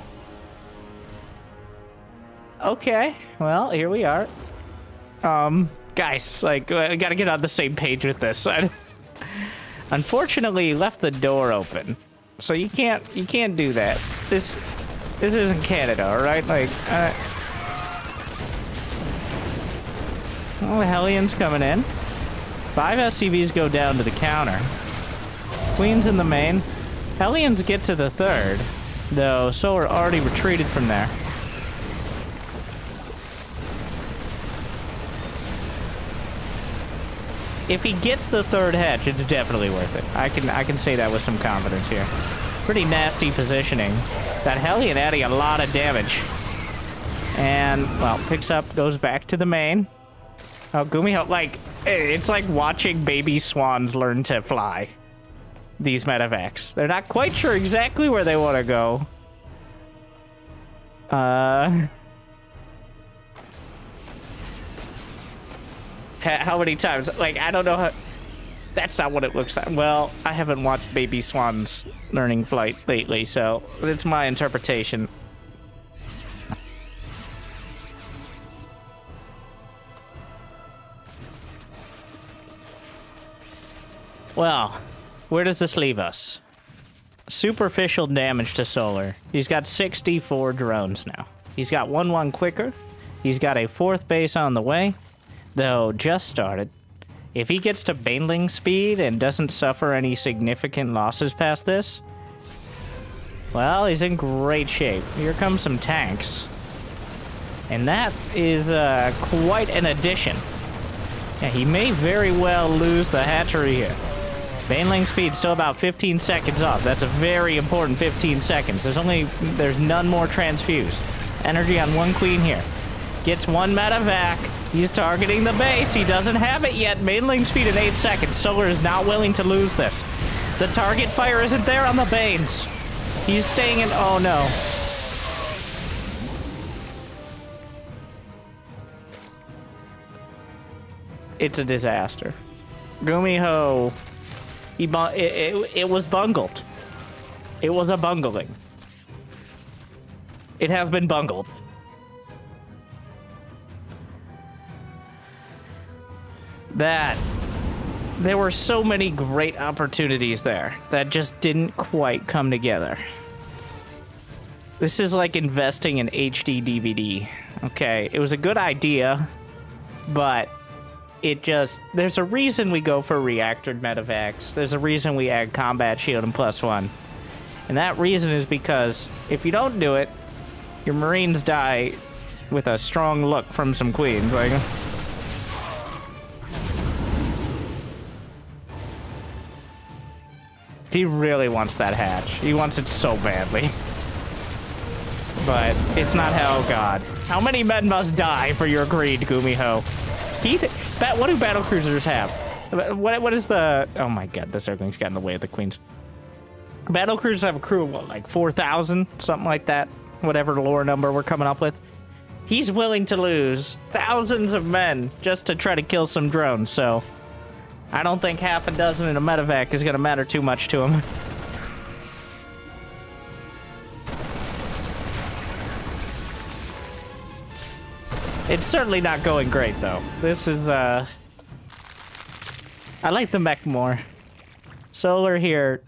Okay, well, here we are. Guys, like, I gotta get on the same page with this. Unfortunately, he left the door open, so you can't do that. This isn't Canada, all right? Like, oh, Hellions coming in. 5 SCVs go down to the counter. Queens in the main. Hellions get to the 3rd, though Solar already retreated from there. If he gets the 3rd hatch, it's definitely worth it. I can say that with some confidence here. Pretty nasty positioning. That Hellion adding a lot of damage. And, well, picks up, goes back to the main. Oh, Gumiho, like, it's like watching baby swans learn to fly. These medevacs. They're not quite sure exactly where they want to go. How many times? Like, I don't know how... That's not what it looks like. Well, I haven't watched Baby Swan's learning flight lately, so it's my interpretation. Well, where does this leave us? Superficial damage to Solar. He's got 64 drones now. He's got 1-1 quicker. He's got a 4th base on the way, though just started. If he gets to Baneling speed and doesn't suffer any significant losses past this, well, he's in great shape. Here come some tanks. And that is quite an addition. Yeah, he may very well lose the hatchery here. Baneling speed still about 15 seconds off. That's a very important 15 seconds. There's none more transfused. Energy on 1 queen here. Gets 1 medevac. He's targeting the base. He doesn't have it yet. Baneling speed in 8 seconds. Solar is not willing to lose this. The target fire isn't there on the Banes. He's staying in. Oh no. It's a disaster. Gumiho. It was bungled. It was a bungling. It has been bungled. There were so many great opportunities there that just didn't quite come together. This is like investing in HD DVD. Okay, it was a good idea, but there's a reason we go for reactored medevacs. There's a reason we add combat shield and +1. And that reason is because if you don't do it, your Marines die with a strong look from some queens. Like, he really wants that hatch. He wants it so badly. But it's not how, oh god. How many men must die for your greed, Gumiho? What do battlecruisers have? What is the... Oh my god, the Zerglings got in the way of the queens. Battlecruisers have a crew of, what, like 4,000? Something like that. Whatever lore number we're coming up with. He's willing to lose thousands of men just to try to kill some drones, so... I don't think half a dozen in a medevac is gonna matter too much to him. It's certainly not going great, though. This is, I like the mech more. Solar here.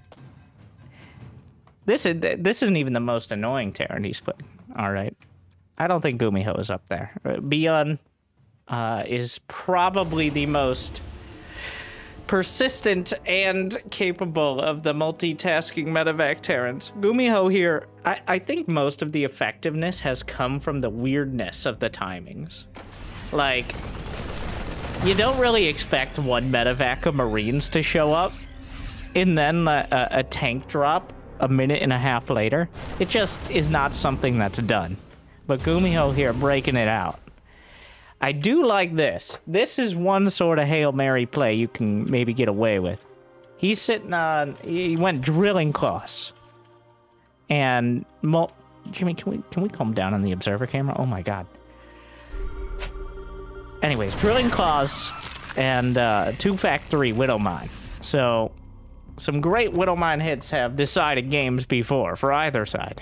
This isn't even the most annoying Terran he's put. Alright. I don't think Gumiho is up there. Beyond is probably the most persistent and capable of the multitasking medevac Terrans. Gumiho here, I think most of the effectiveness has come from the weirdness of the timings. Like, you don't really expect 1 medevac of Marines to show up, and then a tank drop a minute and a half later. It just is not something that's done. But Gumiho here breaking it out. I do like this. This is one sort of Hail Mary play you can maybe get away with. He's sitting on... He went drilling claws. And... Jimmy, can we calm down on the observer camera? Oh my god. Anyways, drilling claws and 2 Fact 3 Widowmine. So, some great Widowmine hits have decided games before for either side.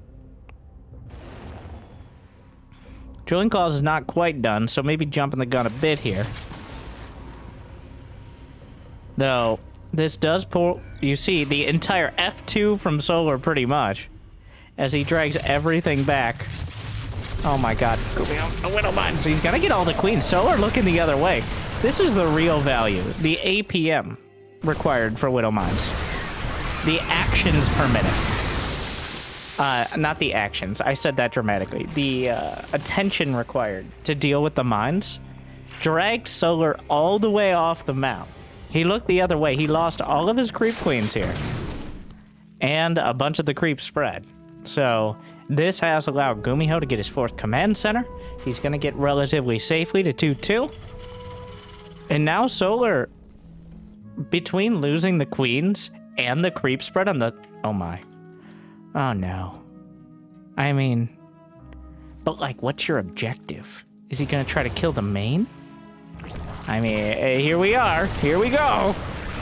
Drilling Claws is not quite done, so maybe jumping the gun a bit here. Though, this does pull... You see, the entire F2 from Solar, pretty much. As he drags everything back. Oh my god. A Widowmine. So he's gonna get all the queens. Solar looking the other way. This is the real value. The APM required for Widowmines. The actions per minute. Not the actions. I said that dramatically. The attention required to deal with the mines dragged Solar all the way off the map. He looked the other way. He lost all of his creep queens here. And a bunch of the creep spread. So this has allowed Gumiho to get his 4th command center. He's going to get relatively safely to 2-2. And now Solar, between losing the queens and the creep spread on the... Oh my. Oh no. I mean... But like, what's your objective? Is he gonna try to kill the main? I mean, here we are. Here we go.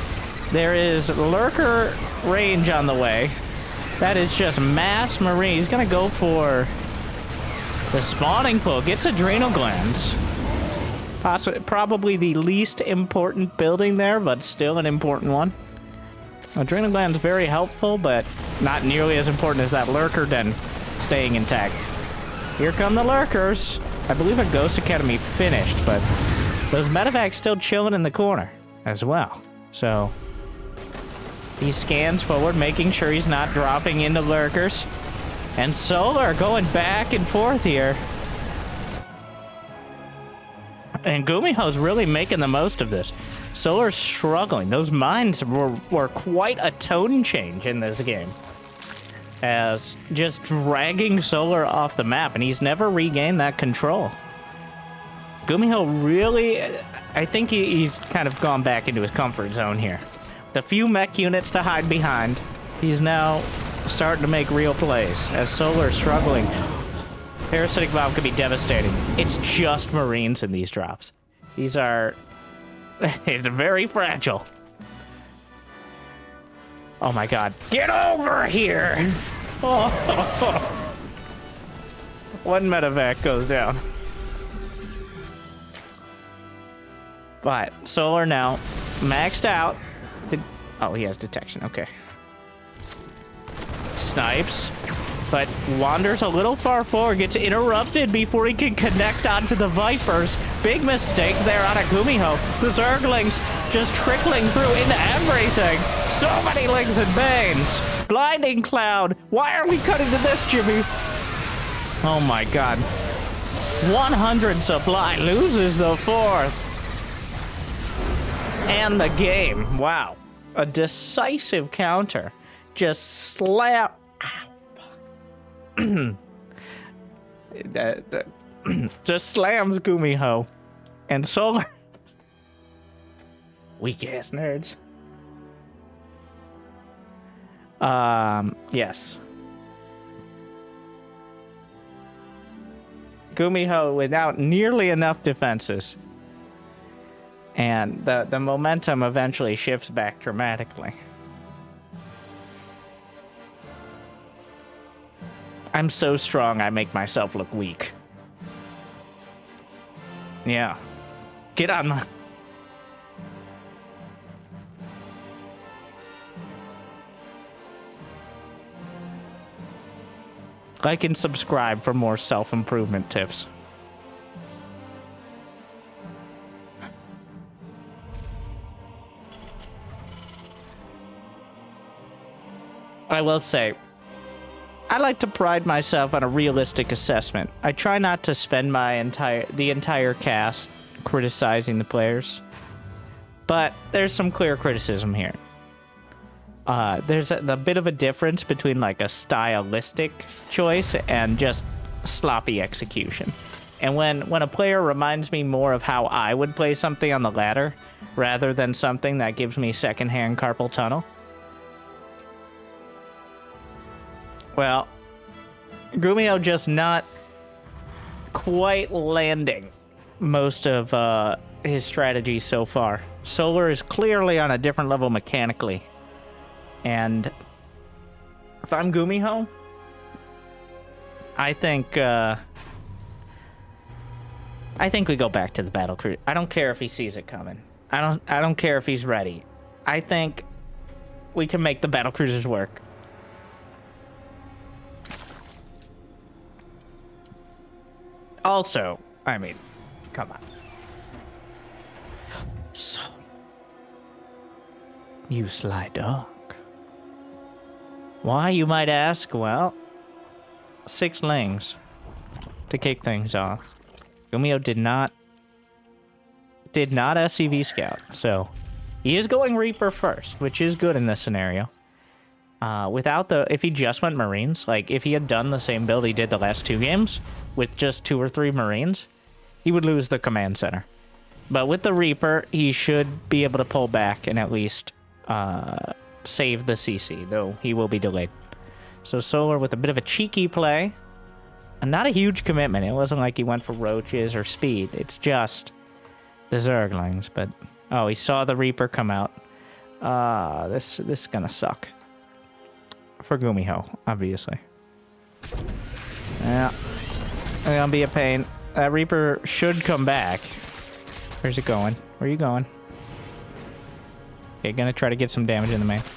There is Lurker range on the way. That is just mass marine. He's gonna go for the spawning pool. Gets adrenal glands. Probably the least important building there, but still an important one. Adrenal glands very helpful, but not nearly as important as that Lurker den staying intact. Here come the Lurkers. I believe a Ghost Academy finished, but those medevacs still chilling in the corner as well. So he scans forward, making sure he's not dropping into Lurkers. And Solar going back and forth here. And Gumiho's really making the most of this. Solar's struggling. Those mines were quite a tone change in this game, as just dragging Solar off the map, and he's never regained that control. Gumiho really, I think he's kind of gone back into his comfort zone here. With a few mech units to hide behind, he's now starting to make real plays, as Solar is struggling. Parasitic Valve could be devastating. It's just Marines in these drops. These are... it's very fragile. Oh my god. Get over here! Oh. One medevac goes down. But Solar now maxed out. Oh, he has detection. Okay. Snipes, but wanders a little far forward, gets interrupted before he can connect onto the Vipers. Big mistake there out of Gumiho. The Zerglings just trickling through into everything. So many Lings and Banes. Blinding Cloud. Why are we cutting to this, Jimmy? Oh my god. 100 supply, loses the 4th. And the game. Wow. A decisive counter. Just slap. Just slams Gumiho. And Solar. Weak ass nerds. Yes. Gumiho without nearly enough defenses. And the momentum eventually shifts back dramatically. I'm so strong, I make myself look weak. Yeah. Get on my... Like and subscribe for more self-improvement tips. I will say, I like to pride myself on a realistic assessment. I try not to spend the entire cast criticizing the players, but there's some clear criticism here. There's a bit of a difference between like a stylistic choice and just sloppy execution. And when a player reminds me more of how I would play something on the ladder rather than something that gives me secondhand carpal tunnel, well, Gumiho just not quite landing most of his strategies so far. Solar is clearly on a different level mechanically. And if I'm Gumiho, I think we go back to the battle cruiser. I don't care if he sees it coming. I don't care if he's ready. I think we can make the battle cruisers work. Also, I mean, come on. So, you sly dog. Why, you might ask? Well, 6 Lings to kick things off. Gumiho did not SCV scout, so he is going Reaper first, which is good in this scenario. If he just went Marines, like if he had done the same build he did the last 2 games with just 2 or 3 Marines, he would lose the command center. But with the Reaper, he should be able to pull back and at least save the CC, though he will be delayed. So Solar with a bit of a cheeky play, and not a huge commitment. It wasn't like he went for roaches or speed. It's just the Zerglings. But oh, he saw the Reaper come out. This is gonna suck. For Gumiho, obviously. Yeah. It's gonna be a pain. That Reaper should come back. Where's it going? Where are you going? Okay, gonna try to get some damage in the main.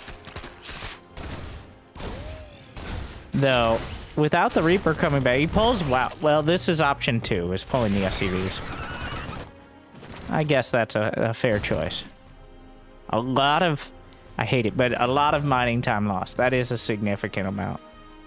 Though, without the Reaper coming back, he pulls... Wow. Well, this is option 2, is pulling the SCVs. I guess that's a fair choice. A lot of... I hate it, but a lot of mining time lost. That is a significant amount.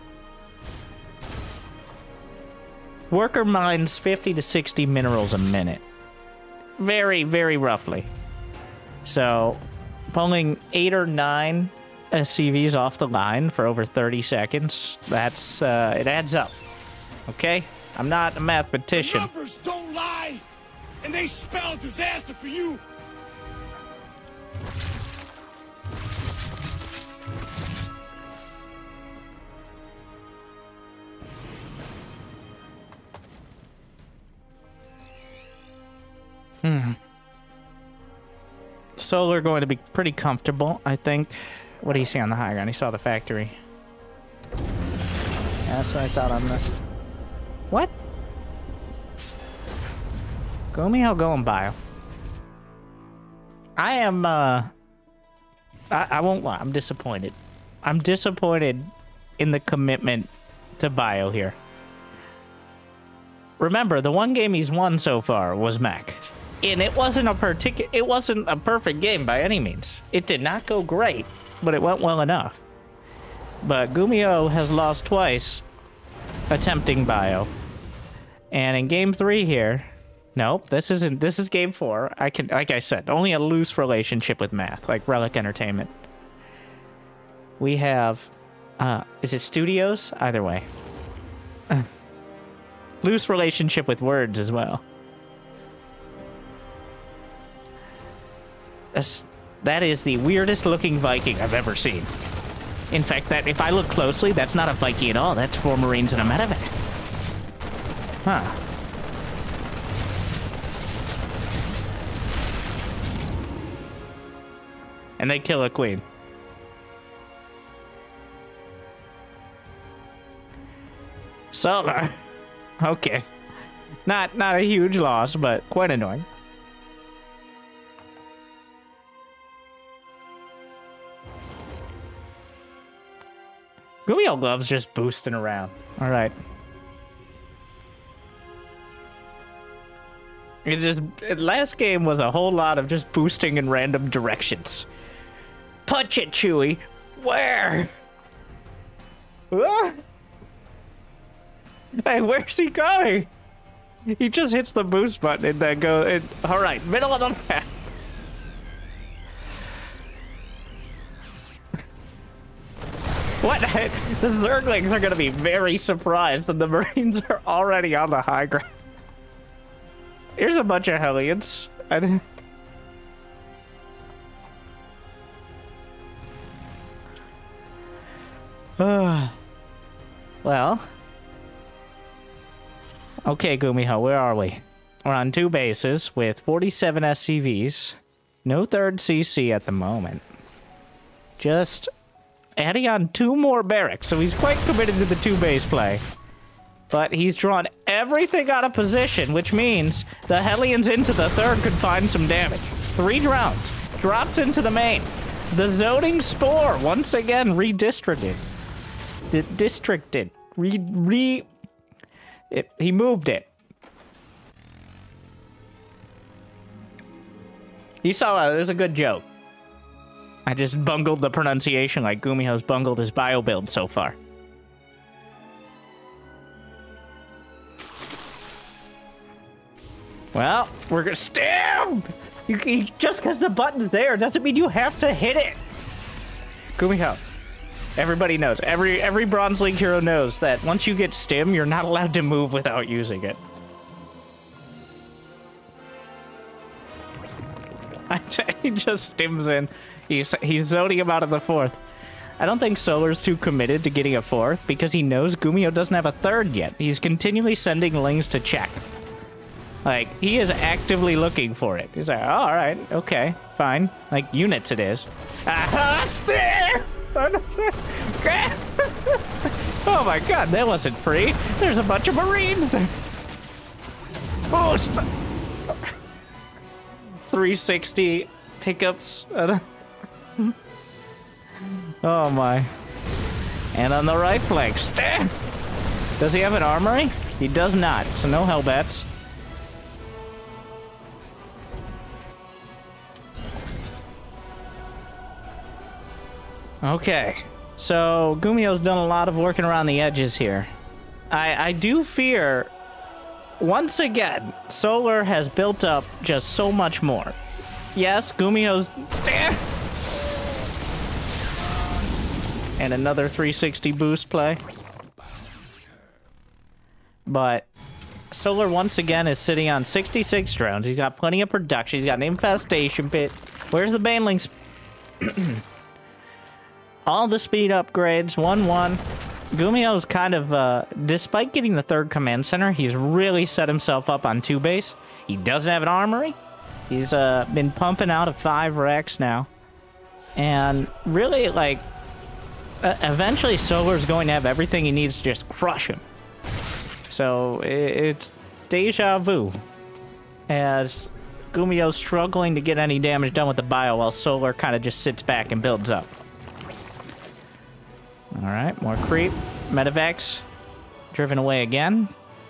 Worker mines 50 to 60 minerals a minute. Very, very roughly. So, pulling 8 or 9 SCVs off the line for over 30 seconds, that's, it adds up. Okay? I'm not a mathematician. The numbers don't lie, and they spell disaster for you. Solar going to be pretty comfortable, I think. What do you see on the high ground? He saw the factory. Yeah, that's what I thought on this. What? Gumiho going bio. I am, I won't lie, I'm disappointed. I'm disappointed in the commitment to bio here. Remember, the one game he's won so far was Mech. And it wasn't a perfect game by any means. It did not go great, but it went well enough. But Gumiho has lost twice attempting bio. And in game 3 here, nope, this is game 4. Like I said, only a loose relationship with math, like Relic Entertainment. We have, is it studios? Either way. Loose relationship with words as well. That is the weirdest looking Viking I've ever seen. In fact, that if I look closely, that's not a Viking at all. That's 4 Marines and a medevac. Huh. And they kill a queen. Solar. Okay. Not a huge loss, but quite annoying. Gumiho loves just boosting around. All right. It's just, last game was a whole lot of just boosting in random directions. Punch it, Chewie. Where? Ah! Hey, where's he going? He just hits the boost button and then goes. All right, middle of the map. What? The Zerglings are going to be very surprised that the Marines are already on the high ground. Here's a bunch of Hellions. Well. Okay, Gumiho, where are we? We're on 2 bases with 47 SCVs. No 3rd CC at the moment. Just adding on 2 more barracks, so he's quite committed to the 2-base play. But he's drawn everything out of position, which means the Hellions into the 3rd could find some damage. 3 drones. Drops into the main. The Zoning Spore, once again, redistricted. He moved it. You saw it was a good joke. I just bungled the pronunciation like Gumiho's bungled his bio build so far. Well, we're gonna stab! Just because the button's there doesn't mean you have to hit it! Gumiho. Everybody knows. Every Bronze League hero knows that once you get stim, you're not allowed to move without using it. He just stims in. He's zoning him out of the 4th. I don't think Solar's too committed to getting a 4th because he knows Gumiho doesn't have a 3rd yet. He's continually sending Lings to check. Like, he is actively looking for it. He's like, oh, all right, okay, fine. Like, units it is. Ah, there! Oh my god, that wasn't free. There's a bunch of Marines. Oh, 360 pickups. Oh my. And on the right flank, does he have an armory? He does not, so no Hellbats. Okay, so Gumiho's done a lot of working around the edges here. I do fear, once again, Solar has built up just so much more. Yes, Gumiho's... And another 360 boost play. But Solar once again is sitting on 66 drones. He's got plenty of production. He's got an infestation pit. Where's the banelings? All the speed upgrades, 1-1. Gumiho's kind of, despite getting the 3rd command center, he's really set himself up on 2 base. He doesn't have an armory. He's been pumping out of 5 racks now. And really, like, eventually Solar's going to have everything he needs to just crush him. So it's deja vu, as Gumiho's struggling to get any damage done with the bio while Solar kind of just sits back and builds up. All right, more creep. Medivacs driven away again.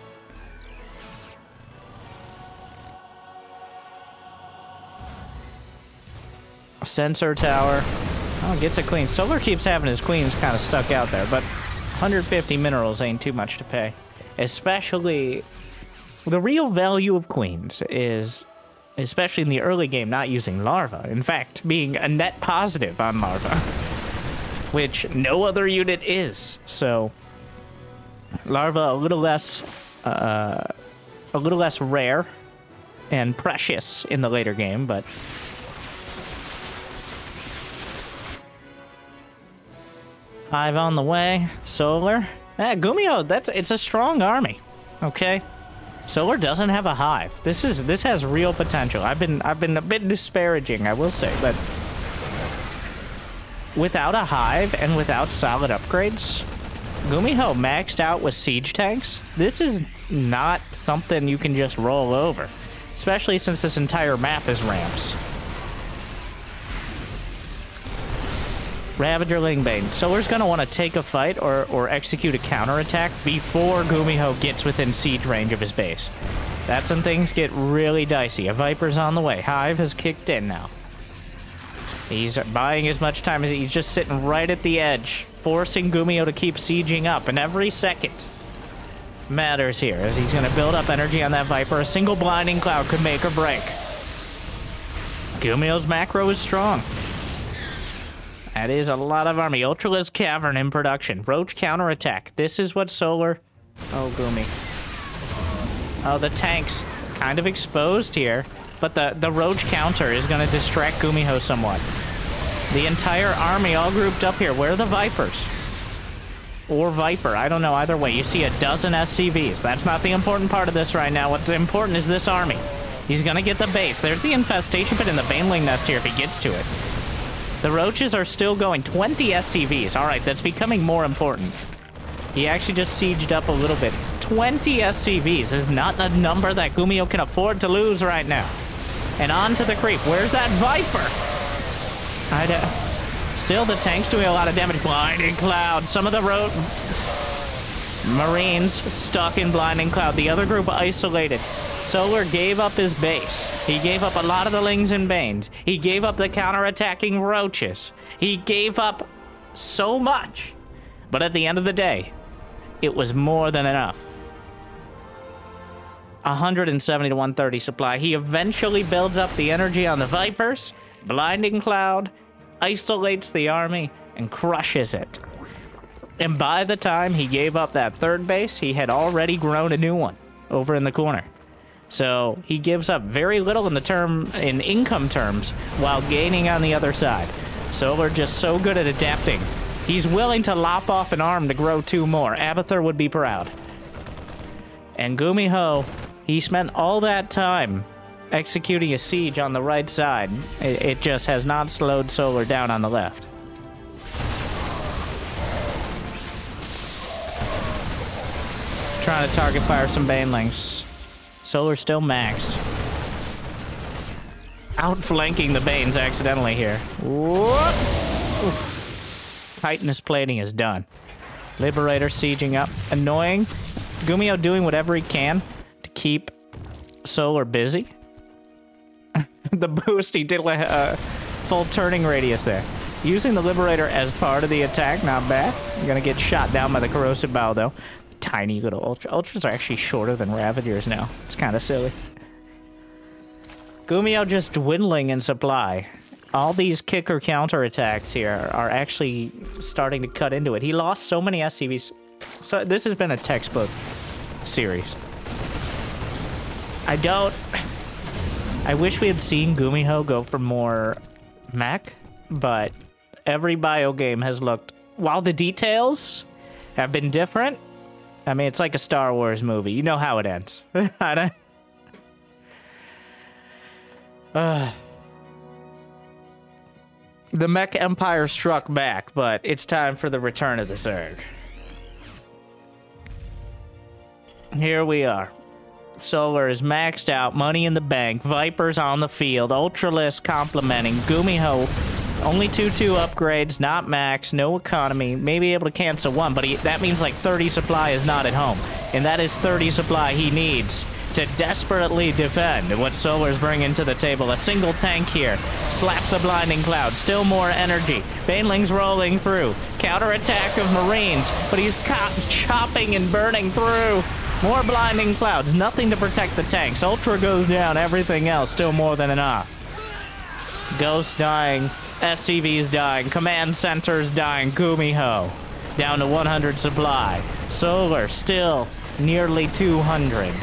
Sensor tower. Oh, gets a queen. Solar keeps having his queens kind of stuck out there, but 150 minerals ain't too much to pay. Especially, the real value of queens is, especially in the early game, not using larva. In fact, being a net positive on larva, which no other unit is. So, larva a little less rare and precious in the later game, but Hive on the way. Solar. Gumiho, it's a strong army. Okay? Solar doesn't have a hive. This has real potential. I've been a bit disparaging, I will say, but without a hive and without solid upgrades, Gumiho maxed out with siege tanks. This is not something you can just roll over, especially since this entire map is ramps. Ravager Lingbane. Solar's gonna want to take a fight or execute a counterattack before Gumiho gets within siege range of his base. That's when things get really dicey. A Viper's on the way. Hive has kicked in now. He's buying as much time as he's just sitting right at the edge, forcing Gumiho to keep sieging up, and every second matters here as he's gonna build up energy on that Viper. A single blinding cloud could make or break. Gumiho's macro is strong. That is a lot of army. Ultralisk Cavern in production. Roach counterattack. This is what Solar... Oh, Gumi. Oh, the tank's kind of exposed here, but the Roach counter is going to distract Gumiho somewhat. The entire army all grouped up here. Where are the Vipers? Or Viper. I don't know. Either way, you see a dozen SCVs. That's not the important part of this right now. What's important is this army. He's going to get the base. There's the infestation pit in the Baneling nest here if he gets to it. The Roaches are still going. 20 SCVs. All right, that's becoming more important. He actually just sieged up a little bit. 20 SCVs is not a number that Gumiho can afford to lose right now. And on to the creep. Where's that Viper? Still, the tank's doing a lot of damage. Blinding Cloud. Some of the Marines stuck in Blinding Cloud. The other group isolated. Solar gave up his base. He gave up a lot of the Lings and Banes. He gave up the counter-attacking Roaches. He gave up so much. But at the end of the day, it was more than enough. 170 to 130 supply. He eventually builds up the energy on the Vipers. Blinding Cloud isolates the army and crushes it. And by the time he gave up that third base, he had already grown a new one over in the corner. So he gives up very little in income terms while gaining on the other side. Solar just so good at adapting. He's willing to lop off an arm to grow 2 more. Abathur would be proud. And Gumiho He spent all that time executing a siege on the right side. It just has not slowed Solar down on the left. Trying to target fire some Banelings. Solar still maxed. Outflanking the Banes accidentally here. Whoop! Oof. Titanus plating is done. Liberator sieging up. Annoying. Gumiho doing whatever he can to keep Solar busy. The boost, he did a full turning radius there. Using the Liberator as part of the attack, not bad. You're gonna get shot down by the Corrosive Bow, though. Tiny little Ultra. Ultras are actually shorter than Ravagers now. It's kind of silly. Gumiho just dwindling in supply. All these kicker counterattacks here are actually starting to cut into it. He lost so many SCVs. So this has been a textbook series. I wish we had seen Gumiho go for more mech, but every bio game has looked... While the details have been different, I mean, it's like a Star Wars movie. You know how it ends. The Mech Empire struck back, but it's time for the return of the Zerg. Here we are. Solar is maxed out, money in the bank, Vipers on the field, Ultralisk complementing, Gumiho, only 2-2 upgrades, not max, no economy, maybe able to cancel one, but that means like 30 supply is not at home. And that is 30 supply he needs to desperately defend what Solar's bringing to the table. A single tank here, slaps a Blinding Cloud, still more energy. Banelings rolling through, counterattack of Marines, but he's chopping and burning through. More Blinding Clouds, nothing to protect the tanks. Ultra goes down, everything else still more than enough. Ghost dying, SCVs dying, command centers dying, Gumiho down to 100 supply. Solar still nearly 200.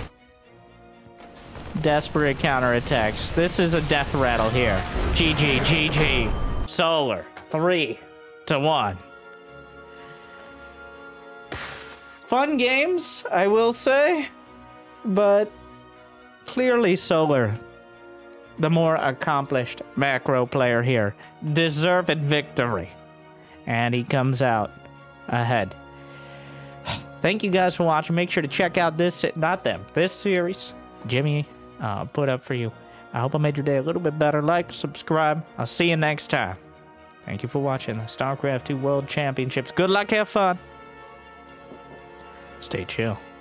Desperate counterattacks. This is a death rattle here. GG, GG. Solar, 3-1. Fun games, I will say, but clearly Solar, the more accomplished macro player here, deserved victory. And he comes out ahead. Thank you guys for watching. Make sure to check out this series Jimmy put up for you. I hope I made your day a little bit better. Like, subscribe. I'll see you next time. Thank you for watching the StarCraft 2 World Championships. Good luck, have fun. Stay chill.